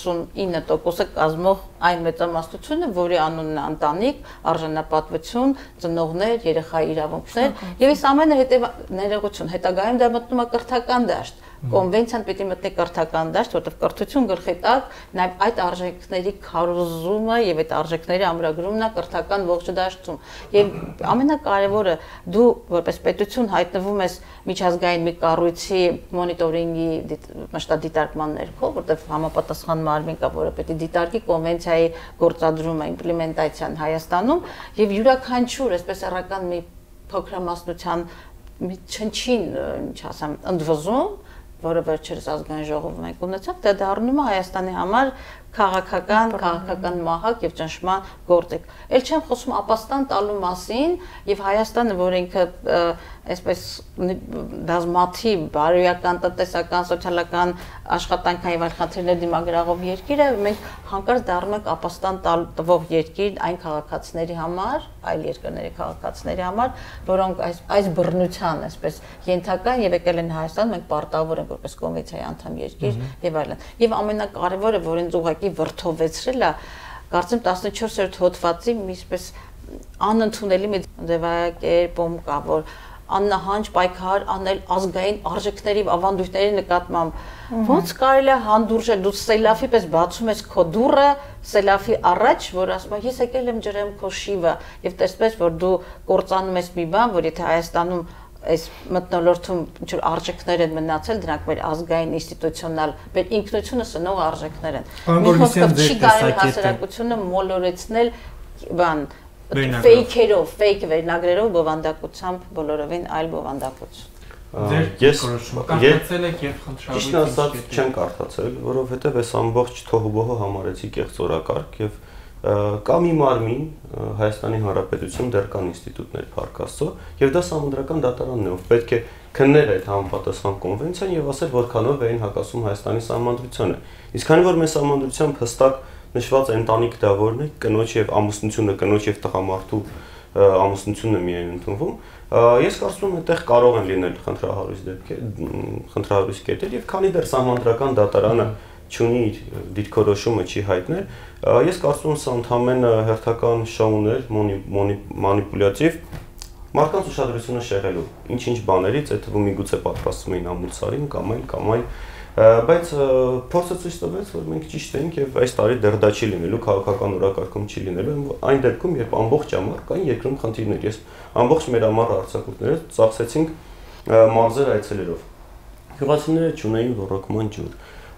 99% կազմող այն մեծամասնությունը, որի անունն է ընտանիք, արժանապատվություն, ծնողներ, երեխայի իրավունքներ, եւ այս ամենը ներողություն, հետագայում դա մտնում է կրթական դաշտ։ Կոնվենցիան պիտի մտնի կրթական դաշտ, որտեղ կրթություն գլխի տակ նաև այդ արժեքների քարոզումը եւ այդ արժեքների ամրագրումն է կրթական ողջ դաշտում։ Եվ ամենակարևորը դու որպես պետություն հայտնվում ես միջազգային մի կառույցի մոնիտորինգի մշտադիտարկման ներքո, որտեղ համապատասխան մարմին կա, որը պետք է դիտարկի կոնվենցիայի գործադրումը, իմպլեմենտացիան Հայաստանում եւ յուրաքանչյուր այսպես առական մի փոքրամասնության մի չնչին, ինչ ասեմ, ընդվզում, որը վերջերս ազգային ժողովում ենք ունեցավ, դա դառնում է Հայաստանի համար քաղաքական մահակ եւ ճնշման գործիք։ Էլ չեմ խոսում ապաստան տալու մասին եւ Հայաստանը, որ ինքը այսպես բազմաթիվ բարոյական, տնտեսական, սոցիալական, աշխատանքային եւ այլ խնդիրներ դիմագրավող երկիր է, մենք հանկարծ դառնում ենք ապաստան տվող երկիր այն քաղաքացիների համար, այլ երկրների քաղաքացիների համար, որոնք այս բռնության այսպես ենթակա եւ եկել են Հայաստան, մենք պարտավոր ենք որպես կոնվենցիայի անդամ երկիր եւ այլն։ Եվ ամենակարևորը, որ ինձ ուղղակի վրթովեցրել է, կարծեմ 14-րդ հոդվածի այսպես անընդունելի մի ձևակերպում կա, որ աննահանջ պայքար անել ազգային արժեքների եւ ավանդույթների նկատմամբ։ Ոնց կարելի է հանդուրժել, դու սելաֆի պես բացում ես քո դուռը, սելաֆի առաջ, որ ասում ես եկել եմ ջրեմ քո շիվը, եւ տեսպես որ դու կործանում ես մի բան, որ եթե Հայաստանում այս մտնոլորտում ինչ-որ արժեքներ են մնացել, դրանք մեր ազգային ինստիտուցիոնալ, մեր ինքնությունը սնող արժեքներ են։ Մի խոսքով չի կարելի հասարակությունը մոլորեցնել բան ֆեյքերով, ֆեյք վերնագրերով բովանդակությամբ բոլորովին այլ բովանդակություն։ Ես կարդացել եք եւ խնդրահարույց։ Ճիշտ ասած չեմ կարդացել, որովհետեւ այս ամբողջ թողուբոհը համարեցի կեղծ օրակարգ եւ կա մի մարմին Հայաստանի Հանրապետություն դեռ կան ինստիտուտներ Փառք Աստծո եւ դա Սահմանադրական դատարանն է, ով պետք է քննել այդ համապատասխան կոնվենցիան եւ ասել որքանով է այն հակասում Հայաստանի Սահմանադրությանը։ Իսկ քանի որ մեր Սահմանադրությամբ հստակ նշված ընտանիք դա որն է, կնոջ եւ ամուսնությունը, կնոջ եւ տղամարդու ամուսնությունն է միայն ընդունվում, ես կարծում եմ այդտեղ կարող են լինել խնդրահարույց կետեր եւ քանի դեռ Սահմանադրական դատարանը չունի իր դիրքորոշումը չի հայտնել, ես կարծում եմ սա ընդհանրապես հերթական շոուներ, մանիպուլյատիվ մարդկանց ուշադրությունը շեղելու ինչ-ինչ բաներից, այդ թվում միգուցե պատրաստում էին ամուսարին կամ այլ բայց փորձը ցույց տվեց, որ մենք ճիշտ ենք եւ այս տարի դեռ դա չի լինելու, քաղաքական օրակարգում չի լինելու, այն դեպքում, երբ ամբողջ ամառ կային երկրում խնդիրներ, ես ամբողջ մեր ամառը արձակուրդները ծախսեցինք մարզեր այցելերով։ Գյուղացիները չունեին ռոռոկման ջուր։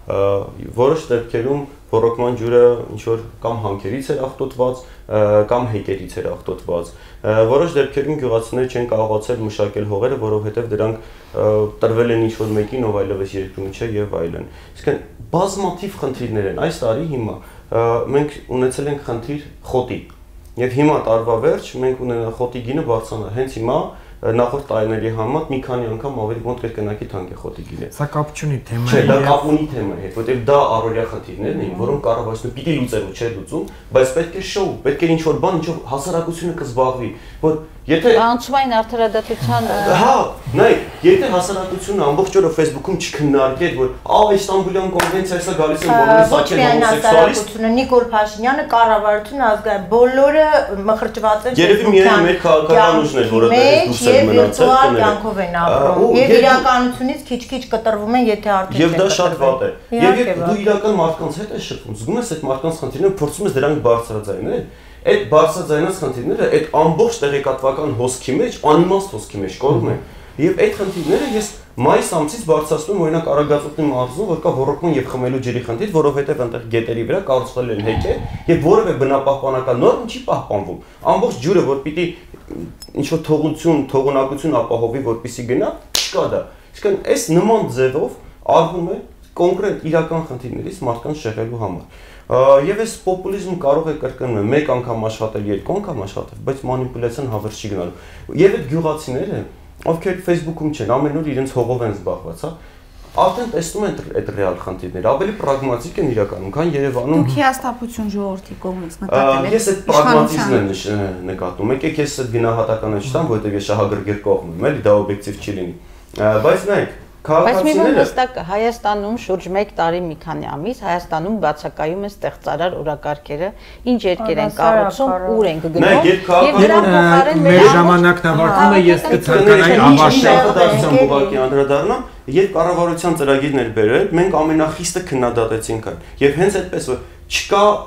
Որոշ դեպքերում ռոռոկման ջուրը ինչ որ կամ հանքերից էր աղտոտված, կամ հեկերից էր աղտոտված։ Որոշ դեպքերում գյուղացիները չեն կարողացել մշակել հողերը, որովհետև դրանք տրվել են ինչ որ մեկին, ով այլևս երկրում չէ եւ այլն։ Իսկ բազմաթիվ խնդիրներ են։ Այս տարի հիմա մենք ունեցել ենք խնդիր խոտի։ Եվ հիմա տարվա վերջ մենք ունենա խոտի գինը բարձրանա։ Հենց հիմա նախորդ տարիների համեմատ մի քանի անգամ ավելի մոտ կրկնակի թանկ է խոտի գինը։ Սա կապ չունի թեմայի։ Չէ, դա կապ ունի թեմայի հետ, որտեղ դա առօրյա խնդիրներն են, որոնք կառավարությունը պիտի լուծել ու չէ լուծում, բայց պետք է շոու, պետք է ինչ-որ բան, ինչով հասարակությունը կզբաղվի, որ եթե Անցումային արդարադատության հա, նայ, եթե հասարակությունը ամբողջ օրը Facebook-ում չքննարկեր, որ Իստանբուլյան կոնվենցիա հեսա գալիս են բոլորը սաչեն հոմոսեքսուալիստ, Նիկոլ Փաշինյանը կառավարությունը ազգային բոլորը մխրճված են Երևի միայն մեր քաղաքական ուժն էր, որը դեռ դուրս էր մնացել, կյանքով են ապրում եւ իրականությունից քիչ-քիչ կտրվում են, եթե արդեն Եվ դա շատ վատ է։ Եվ դու իրական մարդկանց հետ ես շփվում, զգում ես այդ մարդկանց խնդիրները, փորձում ես դրանք բարձրաձայնել, այդ բարձրաձայնած խնդիրները այդ ամբողջ տեղեկատվական հոսքի մեջ, անիմաստ հոսքի մեջ կորում են։ Եվ այդ խնդիրները ես մայիս ամսից բարձրացնում եմ օրինակ Արագածոտնի մարզում, որ կա ռոռոկման եւ խմելու ջրի խնդիր, որովհետեւ այնտեղ գետերի վրա կառուցվել են հեկեր եւ որևէ բնապահպանական նորմ չի պահպանվում։ Ամբողջ ջուրը, որ պիտի ինչ-որ թողունակություն ապահովի, որպեսզի գնա, չկա դա։ Իսկ այս նման ձևով արվում է կոնկրետ իրական խնդիրներից մարդկանց շեղելու համար։ Եվ այս պոպուլիզմը կարող է կրկնվել, մեկ անգամ աշխատել, երկու անգամ աշխատել, բայց մանիպուլյացիան հավերժ չի գնալու։ Եվ այդ գյուղացիները, ովքեր Facebook-ում չեն, ամեն օր իրենց հողով են զբաղված, հա, արդեն տեսնում են այդ ռեալ խնդիրները, ավելի պրագմատիկ են իրականում, քան Երևանում։ Դուք հիասթափություն ժողովրդի կողմից նկատել եք։ Ես այդ պրագմատիզմն եմ նկատում։ Եկեք ես այդ գնահատականը չտամ, որովհետև ես շահագրգիռ կողմ եմ, էլի դա օբյեկտիվ չի լինի։ Բայց նայեք, Բայց մի բան հստակ է, Հայաստանում շուրջ 1 տարի մի քանի ամիս Հայաստանում բացակայում են ստեղծարար օրակարգերը, ինչ երկեր են կառուցում, ուր են գնում, եւ դրա փոխարեն մեր ժամանակն ավարտվում է, ես կցանկանայի ավարտել ուղղակի անդրադառնամ, երբ կառավարության ծրագիրներ բերել, մենք ամենախիստը քննադատեցինք այն։ Եվ հենց այդպես որ չկա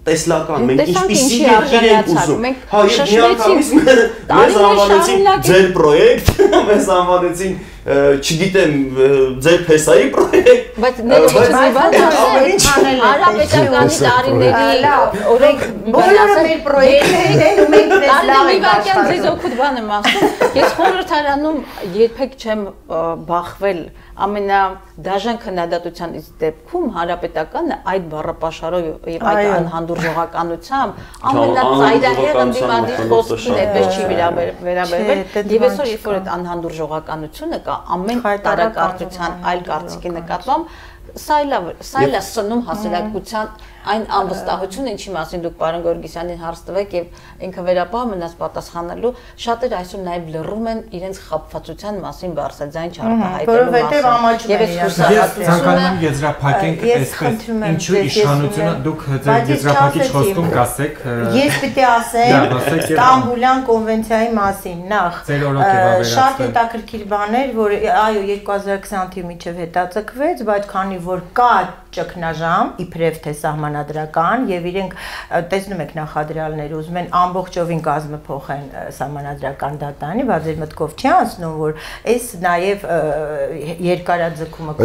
տեսլական, մենք ինչպիսի երկիր ենք ուզում։ Հա, եւ միանգամից մեզ անվանեցին ձեր պրոյեկտ, մեզ անվանեցին, չգիտեմ, ձեր փեսայի պրոյեկտ։ Բայց Հանրապետականի տարիների օրենք բոլորը մեր պրոյեկտներն են ու մենք մեզ լավ ենք աշխատում։ Ձեզ օգուտ բան եմ ասում։ Ես խորհրդարանում երբեք չեմ բախվել ամենադաժան քննադատության դեպքում Հանրապետականը այդ բառապաշարով եւ այդ անհանդուրժողականությամբ ամենածայրահեղ ընդդիմադիր խոսքին այդպես չի վերաբերվել եւ այսօր երբ որ այդ անհանդուրժողականությունը կա ամեն տարակարծության այլ կարծիքի նկատմամբ սա էլ է սնում հասարակության այն անվստահությունը, ինչի մասին դուք պարոն Գորգիսյանին հարց տվեք եւ ինքը վերապահ մնաց պատասխանելու, շատերը այսօր նաեւ լռում են իրենց խաբվածության մասին բարձրաձայն չարտահայտելու մասին։ Որովհետեւ ամաչում են ցանկանում եմ եզրափակենք այսպես ինչու իշխանությունը դուք ձեր եզրափակիչ խոսքում կասեք։ Ես պիտի ասեմ Ստամբուլյան կոնվենցիայի մասին նախ շատ հետաքրքիր բաներ, որ այո 2020-ի միջև հետաձգվեց, բայց քանի որ կա ճգնաժամ իբրև թե սահմանադրական եւ իրենք տեսնում եք նախադրյալները ուզում են ամբողջովին կազմը փոխեն սահմանադրական դատանի, բայց ձեր մտքով չի անցնում որ այս նաեւ երկարաձգումը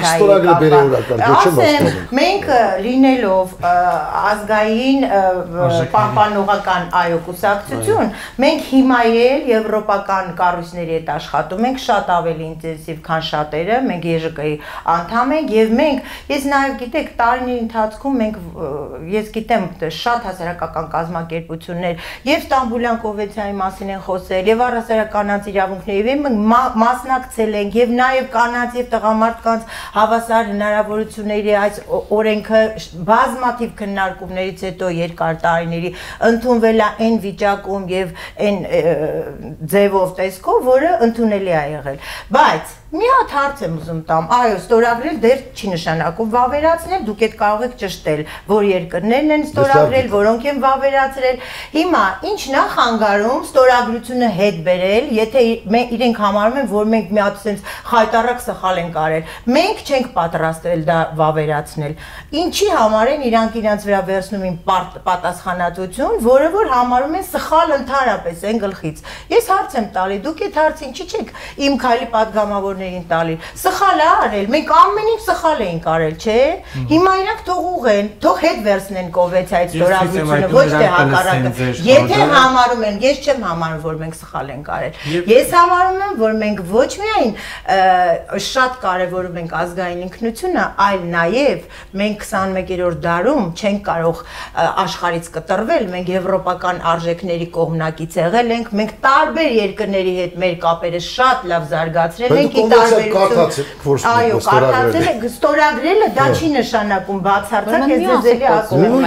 կոնվենցիայի մենք լինելով ազգային պահպանողական այո կուսակցություն մենք հիմա էլ եվրոպական կառույցների հետ աշխատում ենք շատ ավելի ինտենսիվ քան շատերը մենք ԵԺԿ-ի անդամ ենք եւ մենք ես նաեւ գիտեք տարիների ընթացքում մենք ես գիտեմ շատ հասարակական կազմակերպություններ եւ Ստամբուլյան կոնվենցիայի մասին են խոսել եւ առհասարակ կանանց իրավունքների եւ մենք մասնակցել ենք եւ նաեւ կանանց եւ տղամարդկանց հավասար հնարավորությունների այս օրենքը բազմաթիվ քննարկումներից հետո երկար տարիների ընդունվել է այն վիճակում եւ այն ձևով տեսքով, որը ընդունելի է եղել։ Բայց մի հատ հարց եմ ուզում տամ, այո, ստորագրել դեռ չի նշանակում վավերացնել, դուք եք կարող եք ճշտել, որ երկրներն են ստորագրել, որոնք են վավերացրել։ Հիմա ինչ նախանգարում ստորագրությունը հետ բերել, եթե իրենք համարում են, որ մենք մի հատ sense խայտարակ սխալ ենք արել, մենք չենք պատրաստվել դա վավերացնել։ Ինչի համար են իրանք իրancs վրա վերցնում են պատասխանատվություն, որը որ համարում են սխալ ընդհանրապես են գլխից։ Ես հարց եմ տալի, դուք այդ հարցին չի չեք իմ քայլի պատգամավորներին տալի։ Սխալ է արել, մենք ամեն ինչ սխալ էինք արել, չէ՞։ Հիմա իրանք թող ուղղեն, թող հետ վերցնեն կոնվենցիայից ստորագրությունը, ոչ թե հակառակը։ Եթե համարում են, ես չեմ համարում, որ մենք սխալ ենք արել։ Ես համարում եմ, որ մենք ոչ միայն շատ կարևորում ենք ազգային ինքնությունը, այլ նաև մենք 21-րդ դարում չենք կարող աշխարհից կտրվել, մենք եվրոպական արժեքների կողմնակից եղել ենք, մենք տարբեր երկրների հետ մեր կապերը շատ լավ զարգացրել ենք, ի տարբերություն այո, կարծացել եք, ստորագրելը դա չի նշանակում բացարձակ ես ձեզ էլի ասում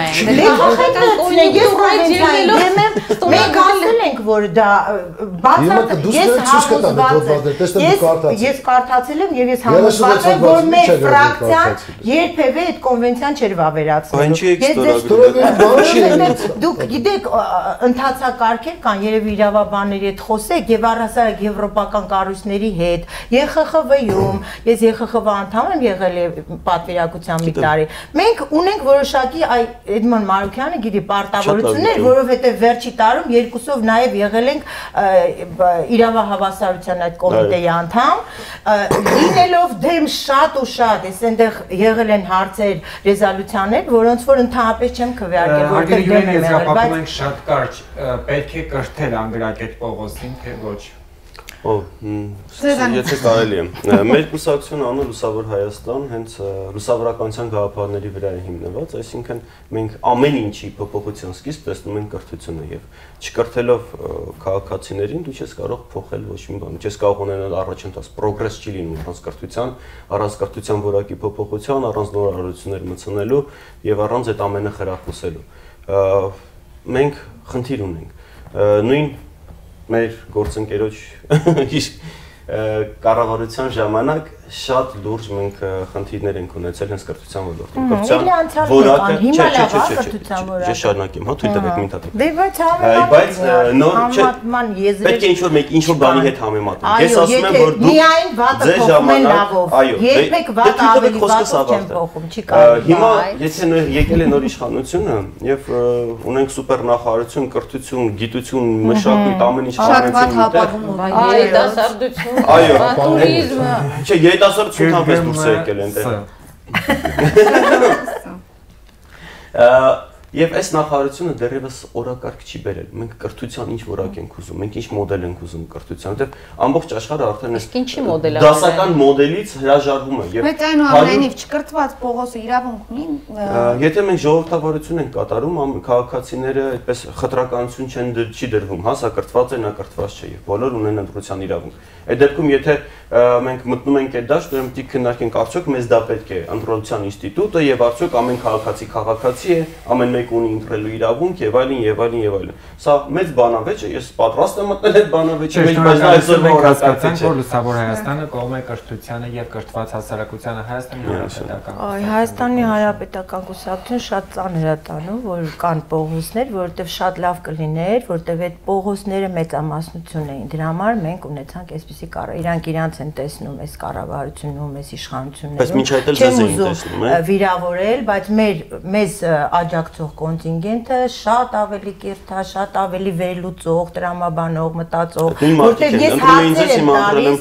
եմ։ Մենք ասել ենք, որ դա ես կարդացել եմ եւ ես համոզված եմ, որ մեր ֆրակցիան երբևէ այդ կոնվենցիան չէր վավերացել։ Դուք գիտեք, ընթացակարգեր կան, երևի իրավաբանների հետ խոսեք եւ առհասարակ եվրոպական կառույցների հետ, ԵԽԽՎ-ում, ես ԵԽԽՎ անդամ եմ եղել պատվիրակության մի տարի։ Մենք ունենք որոշակի Էդմոն Մարուկյանը գիտի պարտավորություններ, որովհետեւ վերջի տարում երկուսով նաեւ եղել ենք իրավահավասարության այդ կոմիտեի անդամ, լինելով դեմ շատ ու շատ, ես այնտեղ եղել են հարցեր, ռեզոլյուցիաներ, որոնց որ ընդհանրապես չեմ քվեարկել, որտեղ դեմ եմ եղել, բայց շատ կարճ պետք է կրթել Անգրագետ Պողոսին, թե ոչ։ Եթե կարելի է։ Մեր կուսակցությունը անուն Լուսավոր Հայաստան հենց լուսավորականության գաղափարների վրա է հիմնված, այսինքն մենք ամեն ինչի փոփոխության սկիզբ տեսնում ենք կրթությունը եւ չկրթելով քաղաքացիներին դու չես կարող փոխել ոչ մի բան, չես կարող ունենալ առաջընթաց, պրոգրես չի լինում առանց կրթության որակի փոփոխության, առանց նոր արարություններ մտցնելու եւ առանց այդ ամենը խրախուսելու։ Մենք խնդիր ունենք։ Նույն մեր գործընկերոջ կառավարության ժամանակ շատ լուրջ մենք խնդիրներ ենք ունեցել հենց կրթության ոլորտում։ Չէ, շարունակեմ, հա, թույլ տվեք մի հատ։ Բայց նոր չէ, պետք է ինչ-որ մեկ ինչ-որ բանի հետ համեմատենք։ Ես ասում եմ, որ դուք ձեր ժամանակ, այո, երբեք վատը ավելի վատ չեն փոխում, չի կարող։ Հիմա եթե եկել է նոր իշխանությունը եւ ունենք սուպեր նախարարություն, կրթություն, գիտություն, մշակույթ, ամեն ինչ երիտասարդություն, տուրիզմ։ Չէ, երիտասարդությունն պես դուրս է եկել այնտեղ։ Եվ այս նախարարությունը դեռևս օրակարգ չի բերել։ Մենք կրթության ինչ որակ ենք ուզում, մենք ինչ մոդել ենք ուզում կրթության, որտեղ ամբողջ աշխարհը արդեն այս դասական մոդելից հրաժարվում է։ Բայց այնուամենայնիվ չկրթված Պողոսը իրավունք ունի։ Եթե մենք ժողովրդավարություն ենք կատարում, քաղաքացիները այդպես խտրականություն չի դրվում, հա, սա կրթված է, նա կրթված չէ, եւ բոլոր ունեն ընտրության իրավունք։ Այդ դեպքում եթե մենք մտնում ենք այդ դաշտ, ուրեմն պետք է քննարկենք արդյոք մեզ դա պետք է ընտրության ինստիտուտը եւ արդյոք ամեն քաղաքացի է, ամեն մեկ ունի ընտրելու իրավունք եւ այլն եւ այլն եւ այլն։ Սա մեծ բանավեճ է, ես պատրաստ եմ մտնել այդ բանավեճի մեջ, բայց նա այսօր մենք հասկացանք, որ Լուսավոր Հայաստանը կողմ է կրթությանը եւ կրթված հասարակությանը Հայ Հայաստանի Հայաստանի Հանրապետական Հանրապետական կուսակցություն շատ ծանր է տանում, որ կան պողոսներ, որովհետեւ շատ լավ կլիներ, որովհետեւ այդ պողոսները մեծամասնություն էին։ Դրա համար մենք ունեցանք այսպիսի իրանք իրանց են տեսնում այս կառավարությունում, այս իշխանություններում։ Բայց մինչ այդ էլ ձեզ էին տեսնում, վիրավորել, բայց մեզ աջակցող կոնտինգենտը շատ ավելի կիրթ է, շատ ավելի վերլուծող, տրամաբանող, մտածող, որտեղ ես հարցեր եմ տալիս,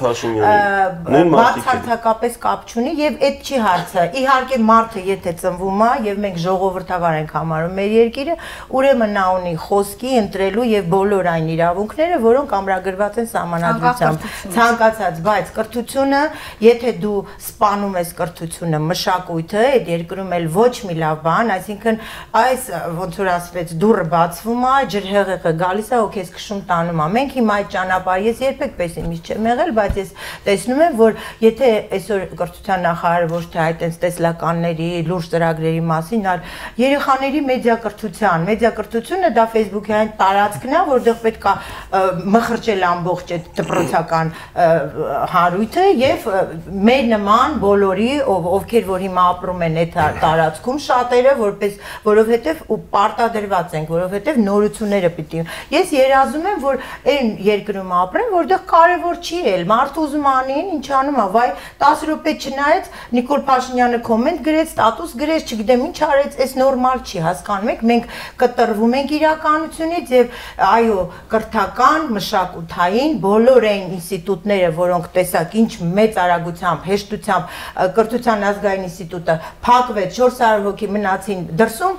բացարձակապես կապ չունի եւ այդ չի հարցը։ Իհարկե մարդը եթե ծնվում է եւ մենք ժողովրդավար ենք համարում մեր երկիրը, ուրեմն նա ունի խոսքի, ընտրելու եւ բոլոր այն իրավունքները, որոնք ամրագրված են սահմանադրությամբ։ Ցանկացած, բայց կրթությունը, եթե դու սպանում ես կրթությունը, մշակույթը, այդ երկրում էլ ոչ մի լավ բան, այսինքն այս ոնց որ ասվեց դուռը բացվում է, ջրհեղեղը գալիս է ու քեզ քշում տանում է։ Մենք հիմա այդ ճանապարհը ես երբեք պեսիմիստ չեմ եղել, բայց ես տեսնում եմ, որ եթե այսօր կրթության նախարարը ոչ թե այդ այս տեսլականների, լուրջ ծրագրերի մասին, այլ երեխաների մեդիակրթությունը դա Facebook-յան տարածքն է, որտեղ պետք է մխրճել ամբողջ այդ դպրոցական հարույթը եւ մեր նման բոլորի ովքեր որ հիմա ապրում են այդ տարածքում շատերը որովհետեւ ու պարտադրված ենք, որովհետեւ նորությունները պիտի։ Ես երազում եմ, որ այն երկրում ապրեմ, որտեղ կարևոր չի էլ, մարդը ուզում անին, ինչ անում է, վայ 10 րոպե չնայեց Նիկոլ Փաշինյանը կոմենտ գրեց, ստատուս գրեց, չգիտեմ ինչ արեց, այս նորմալ չի, հասկանում եք, մենք կտրվում ենք իրականությունից եւ այո, կրթական, մշակութային բոլոր այն ինստիտուտները, որոնք տեսակ ինչ մեծ արագությամբ, հեշտությամբ կրթության ազգային ինստիտուտը փակվեց, 400 հոգի մնացին դրսում,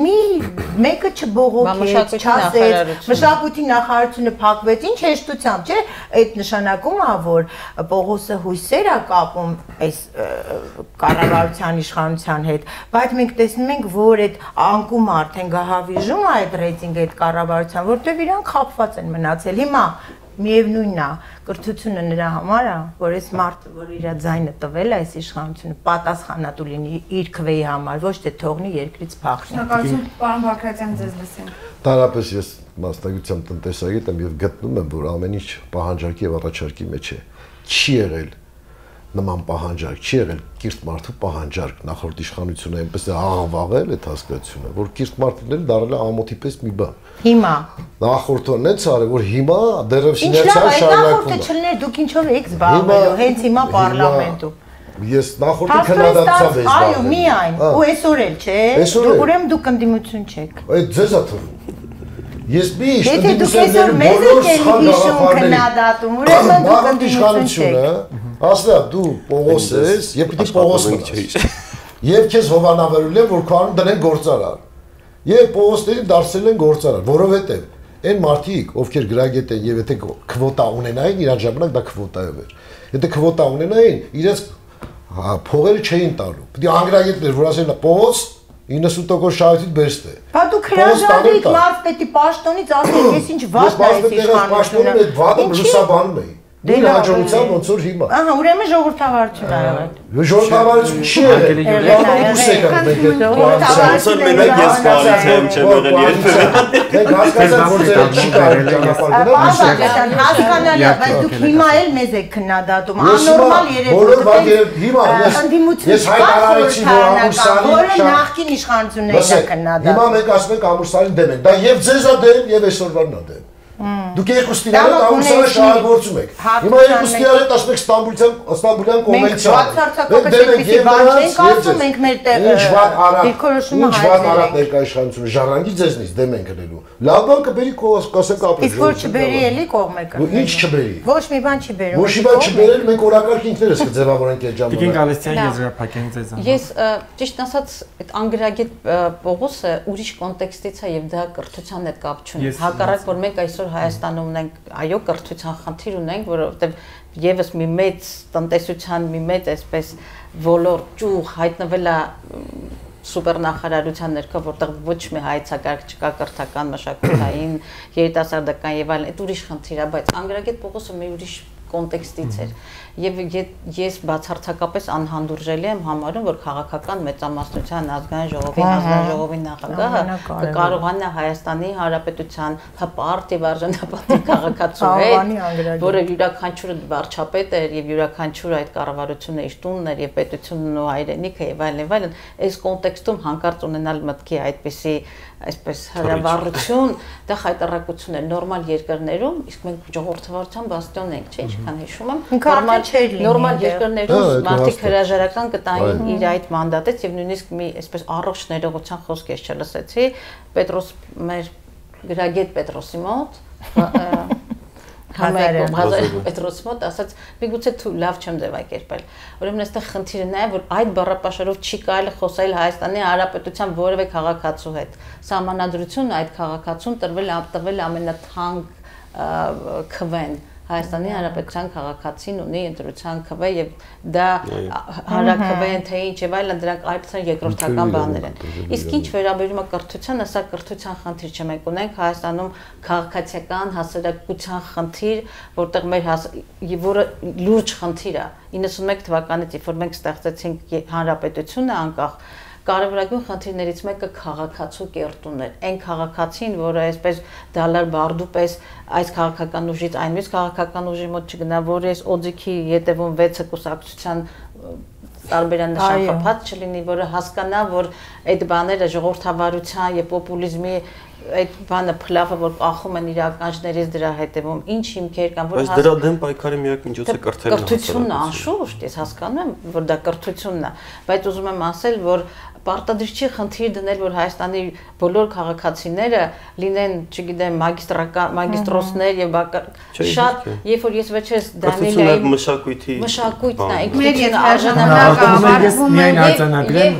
մեկը չբողոքեց, չասեց, մշակույթի նախարարությունը փակվեց, ինչ հեշտությամբ, չէ՞, այդ նշանակում է, որ Պողոսը հույսեր է կապում այս կառավարության իշխանության հետ, բայց մենք տեսնում ենք, որ այդ անկումը արդեն գահավիժում է այդ ռեյտինգը այդ կառավարության, որտեղ իրանք խաբված են մնացել։ Հիմա միևնույնն է, կրթությունը նրա համար է, որ այս մարդը, որ իր ձայնը տվել է այս իշխանությունը, պատասխանատու լինի իր քվեի համար, ոչ թե թողնի երկրից փախչի։ Շնորհակալություն, պարոն Բագրատյան, ձեզ լսենք։ Տարապես ես մասնագիտությամբ տնտեսագետ եմ եւ գտնում եմ, որ ամեն ինչ պահանջարկի եւ առաջարկի մեջ է։ Չի եղել նման պահանջարկ, չի եղել կիրթ մարդու պահանջարկ, նախորդ իշխանությունը այնպես է աղավաղել այդ հասկացությունը, որ կիրթ մարդն էլ դարել է ամոթի պես մի բան։ Հիմա նախորդն էց արել, որ հիմա դեռևս իներցիա շարունակվում է։ Նախորդը չլներ, դուք ինչով եք զբաղվելու, հենց հիմա պարլամենտում։ Ես նախորդի քննադատությամբ եմ զբաղվել։ Այո, միայն, ու այսօր էլ չէ, ուրեմն դուք ընդդիմություն չեք։ Այդ ձեզ է թվում։ Ես միշտ եթե դուք այսօր մեզ եք հիշում քննադատում, ուրեմն դուք ընդդիմություն չեք։ Ասա դու Պողոս ես, եւ պիտի Պողոս մնաս։ Եվ քեզ հովանավորել եմ, որ քո անուն դնեն գործարար։ Եվ Պողոսներին դարձրել են գործարար, որովհետեւ այն մարդիկ, ովքեր գրագետ են եւ եթե քվոտա ունենային, իրան ժամանակ դա քվոտայով էր։ Եթե քվոտա ունենային, իրենց փողերը չէին տալու։ Պիտի անգրագետներ, որ ասեն Պողոս 90% շահույթից բերստ է։ Բա դուք հրաժարվեք մարզպետի պաշտոնից ասեք, ես ինչ վատ է այս իշխանությունը։ Այդ վատը ռուսաբանում էի։ Դե հաջողության ոնց որ հիմա։ Ահա, ուրեմն ժողովրդավարություն ա եղել։ Ժողովրդավարություն չի Մենք ես կոալիցիայում չեմ եղել երբևէ։ Մենք հասկացանք որ ձեր չի կարելի ճանապարհ հասկանալի է, բայց դուք հիմա էլ մեզ եք քննադատում, աննորմալ երևույթ։ Հիմա ես հայտարարեցի որ Ամուրսարին որը նախկին իշխանությունների է քննադատում։ Հիմա մենք ասում ենք Ամուրսարին դեմ ենք, դա եւ ձեզ է դեմ եւ այսօրվանն է դեմ։ Դուք երկուսի հետ Ամուրսարը շահագործում եք։ Հիմա երկուսի հետ ասում եք Ստամբուլյան կոնվենցիա։ Մենք մեր դիրքորոշումը հայտնել ենք ներկայացությունը ժառանգի ձեզնից դեմ ենք գնելու։ Լավ բան կբերի կասենք ապրել։ Իսկ որ չբերի էլի կողմ եք։ Ինչ չբերի։ Ոչ մի բան չի բերում։ Ոչ մի բան չբերել, մենք օրակարգ ինքներս կձևավորենք այդ ժամանակ։ Տիկին Գալստյան եզրափակենք ձեզ։ Ես ճիշտ ասած այդ անգրագետ Պողոսը ուրիշ կոնտեքստից է եւ դա կրթության հետ կապ չունի։ Հակառակ որ մենք այսօր Հայաստանում ունենք, այո, կրթության խնդիր ունենք, որովհետեւ եւս մի մեծ տնտեսության մի մեծ այսպես ոլորտ ճյուղ հայտնվել է սուպերնախարարության ներքո, որտեղ ոչ մի հայեցակարգ չկա կրթական, մշակութային, երիտասարդական եւ այլն, այդ ուրիշ խնդիր է, բայց անգրագետ Պողոսը մի ուրիշ կոնտեքստից էր եւ ես բացարձակապես անհանդուրժելի եմ համարում, որ քաղաքական մեծամասնության ազգային ժողովի նախագահը կկարողանա Հայաստանի Հանրապետության հպարտ եւ արժանապատիվ քաղաքացու հետ, որը յուրաքանչյուրը վարչապետ էր եւ յուրաքանչյուրը այդ կառավարությունը իր տունն էր եւ պետությունն ու հայրենիքը եւ այլն, այս կոնտեքստում հանկարծ ունենալ մտքի այդպիսի այսպես հրավառություն, դա խայտարակություն է նորմալ երկրներում, իսկ մենք ժողովրդավարության բաստիոն ենք, չէ՞, ինչքան հիշում եմ։ Նորմալ երկրներում մարդիկ հրաժարական կտային իր այդ մանդատից եւ նույնիսկ մի այսպես առողջ ներողության խոսք ես չլսեցի Պետրոս մեր գրագետ Պետրոսի մոտ Պետրոսի մոտ ասաց միգուցե դու լավ չեմ ձևակերպել ուրեմն այստեղ խնդիրը նա է որ այդ բառապաշարով չի կարելի խոսել Հայաստանի Հանրապետության որևէ քաղաքացու հետ սահմանադրությունը այդ քաղաքացուն տրվել ամենաթանկ քվեն Հայաստանի Հանրապետության քաղաքացին ունի ընտրության քվե եւ դա հանրաքվեն թե ինչ եւ այլն դրանք այդպես երկրորդական բաներ են։ Իսկ ինչ վերաբերում է կրթությանը, սա կրթության խնդիր չէ, մենք ունենք Հայաստանում քաղաքացիական հասարակության խնդիր, որտեղ մեր որը լուրջ խնդիր է։ 91 թվականից, երբ որ մենք ստեղծեցինք հանրապետությունը անկախ կարևորագույն խնդիրներից մեկը քաղաքացու կերտումն էր։ Այն քաղաքացին, որը այսպես դալար բարդու պես այս քաղաքական ուժից այն մյուս քաղաքական ուժի մոտ չգնա, որը այս օձիքի յետևում 6 կուսակցության տարբերանշան խփած չլինի, որը հասկանա, որ այդ բաները ժողովրդավարության եւ պոպուլիզմի այդ բանը փլավը որ ախում են իր ականջներից դրա հետևում ինչ հիմքեր կան որ բայց դրա դեմ պայքարի միակ միջոցը կրթությունն է անշուշտ ես հասկանում եմ որ դա կրթությունն է բայց ուզում եմ ասել որ պարտադիր չի խնդիր դնել որ Հայաստանի բոլոր քաղաքացիները լինեն չգիտեմ մագիստրոսներ եւ շատ երբ որ ես վերջերս Դանիելայի մշակույթն է ինքնին արժանանալու միայն արձանագրեմ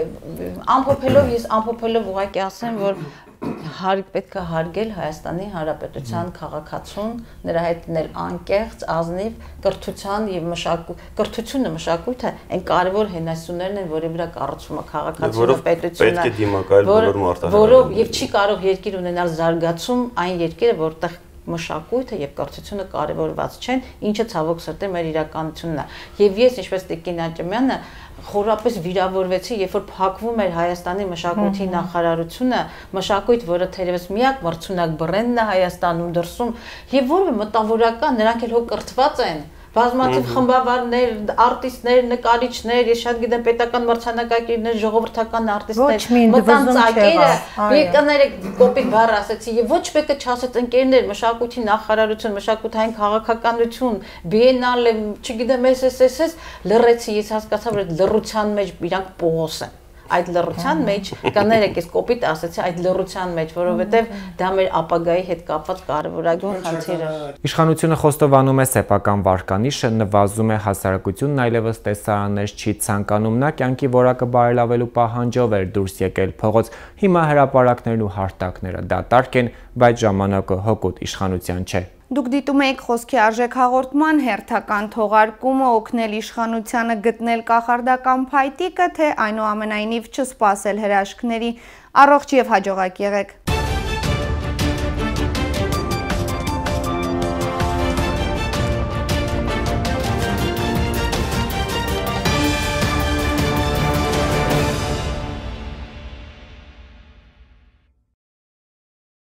ամփոփելով ուղղակի ասեմ որ պետք է հարգել Հայաստանի Հանրապետության քաղաքացուն, նրա հետ նել անկեղծ, ազնիվ կրթության եւ կրթությունը մշակույթը այն կարևոր հենասյուներն են, որի վրա կառուցվում է քաղաքացիությունը, պետությունը, պետք է դիմակայել բոլոր մարտահրավերներին, որով եւ չի կարող երկիր ունենալ զարգացում այն երկիրը, որտեղ մշակույթը եւ կրթությունը կարևորված չեն, ինչը ցավոք սրտի մեր իրականությունն է։ Եվ ես ինչպես Տիկին Աճեմյանը խորապես վիրավորվեցի, երբ որ փակվում էր Հայաստանի մշակույթի նախարարությունը, մշակույթ, որը թերևս միակ մրցունակ բրենդն է Հայաստանում դրսում, եւ որը մտավորական, նրանք էլ հո կրթված են բազմաթիվ խմբավարներ, արտիստներ, նկարիչներ, ես շատ գիտեմ պետական մրցանակակիրներ, ժողովրդական արտիստներ, մտածակերը, եկաները կոպիտ բառ ասեցի եւ ոչ մեկը չասեց ընկերներ, մշակույթի նախարարություն, մշակութային քաղաքականություն, բիենալե, չգիտեմ, SSS, լռեցի, ես հասկացա, որ այդ լռության մեջ իրանք Պողոս են։ Այդ լռության մեջ կաներեք ես կոպիտ ասեցի այդ լռության մեջ, որովհետև դա մեր ապագայի հետ կապված կարևորագույն խնդիր է։ Իշխանությունը խոստովանում է սեփական վարկանիշը, նվազում է հասարակությունն, այլևս տեսարաններ չի ցանկանում, նա կյանքի որակը բարելավելու պահանջով էր դուրս եկել փողոց։ Հիմա հրապարակներն ու հարթակները դատարկ են, բայց ժամանակը հօգուտ իշխանության չէ։ Դուք դիտում եք խոսքի արժեք հաղորդման հերթական թողարկումը օգնել իշխանությանը գտնել կախարդական փայտիկը, թե այնուամենայնիվ չսպասել հրաշքների, առողջ եւ հաջողակ եղեք։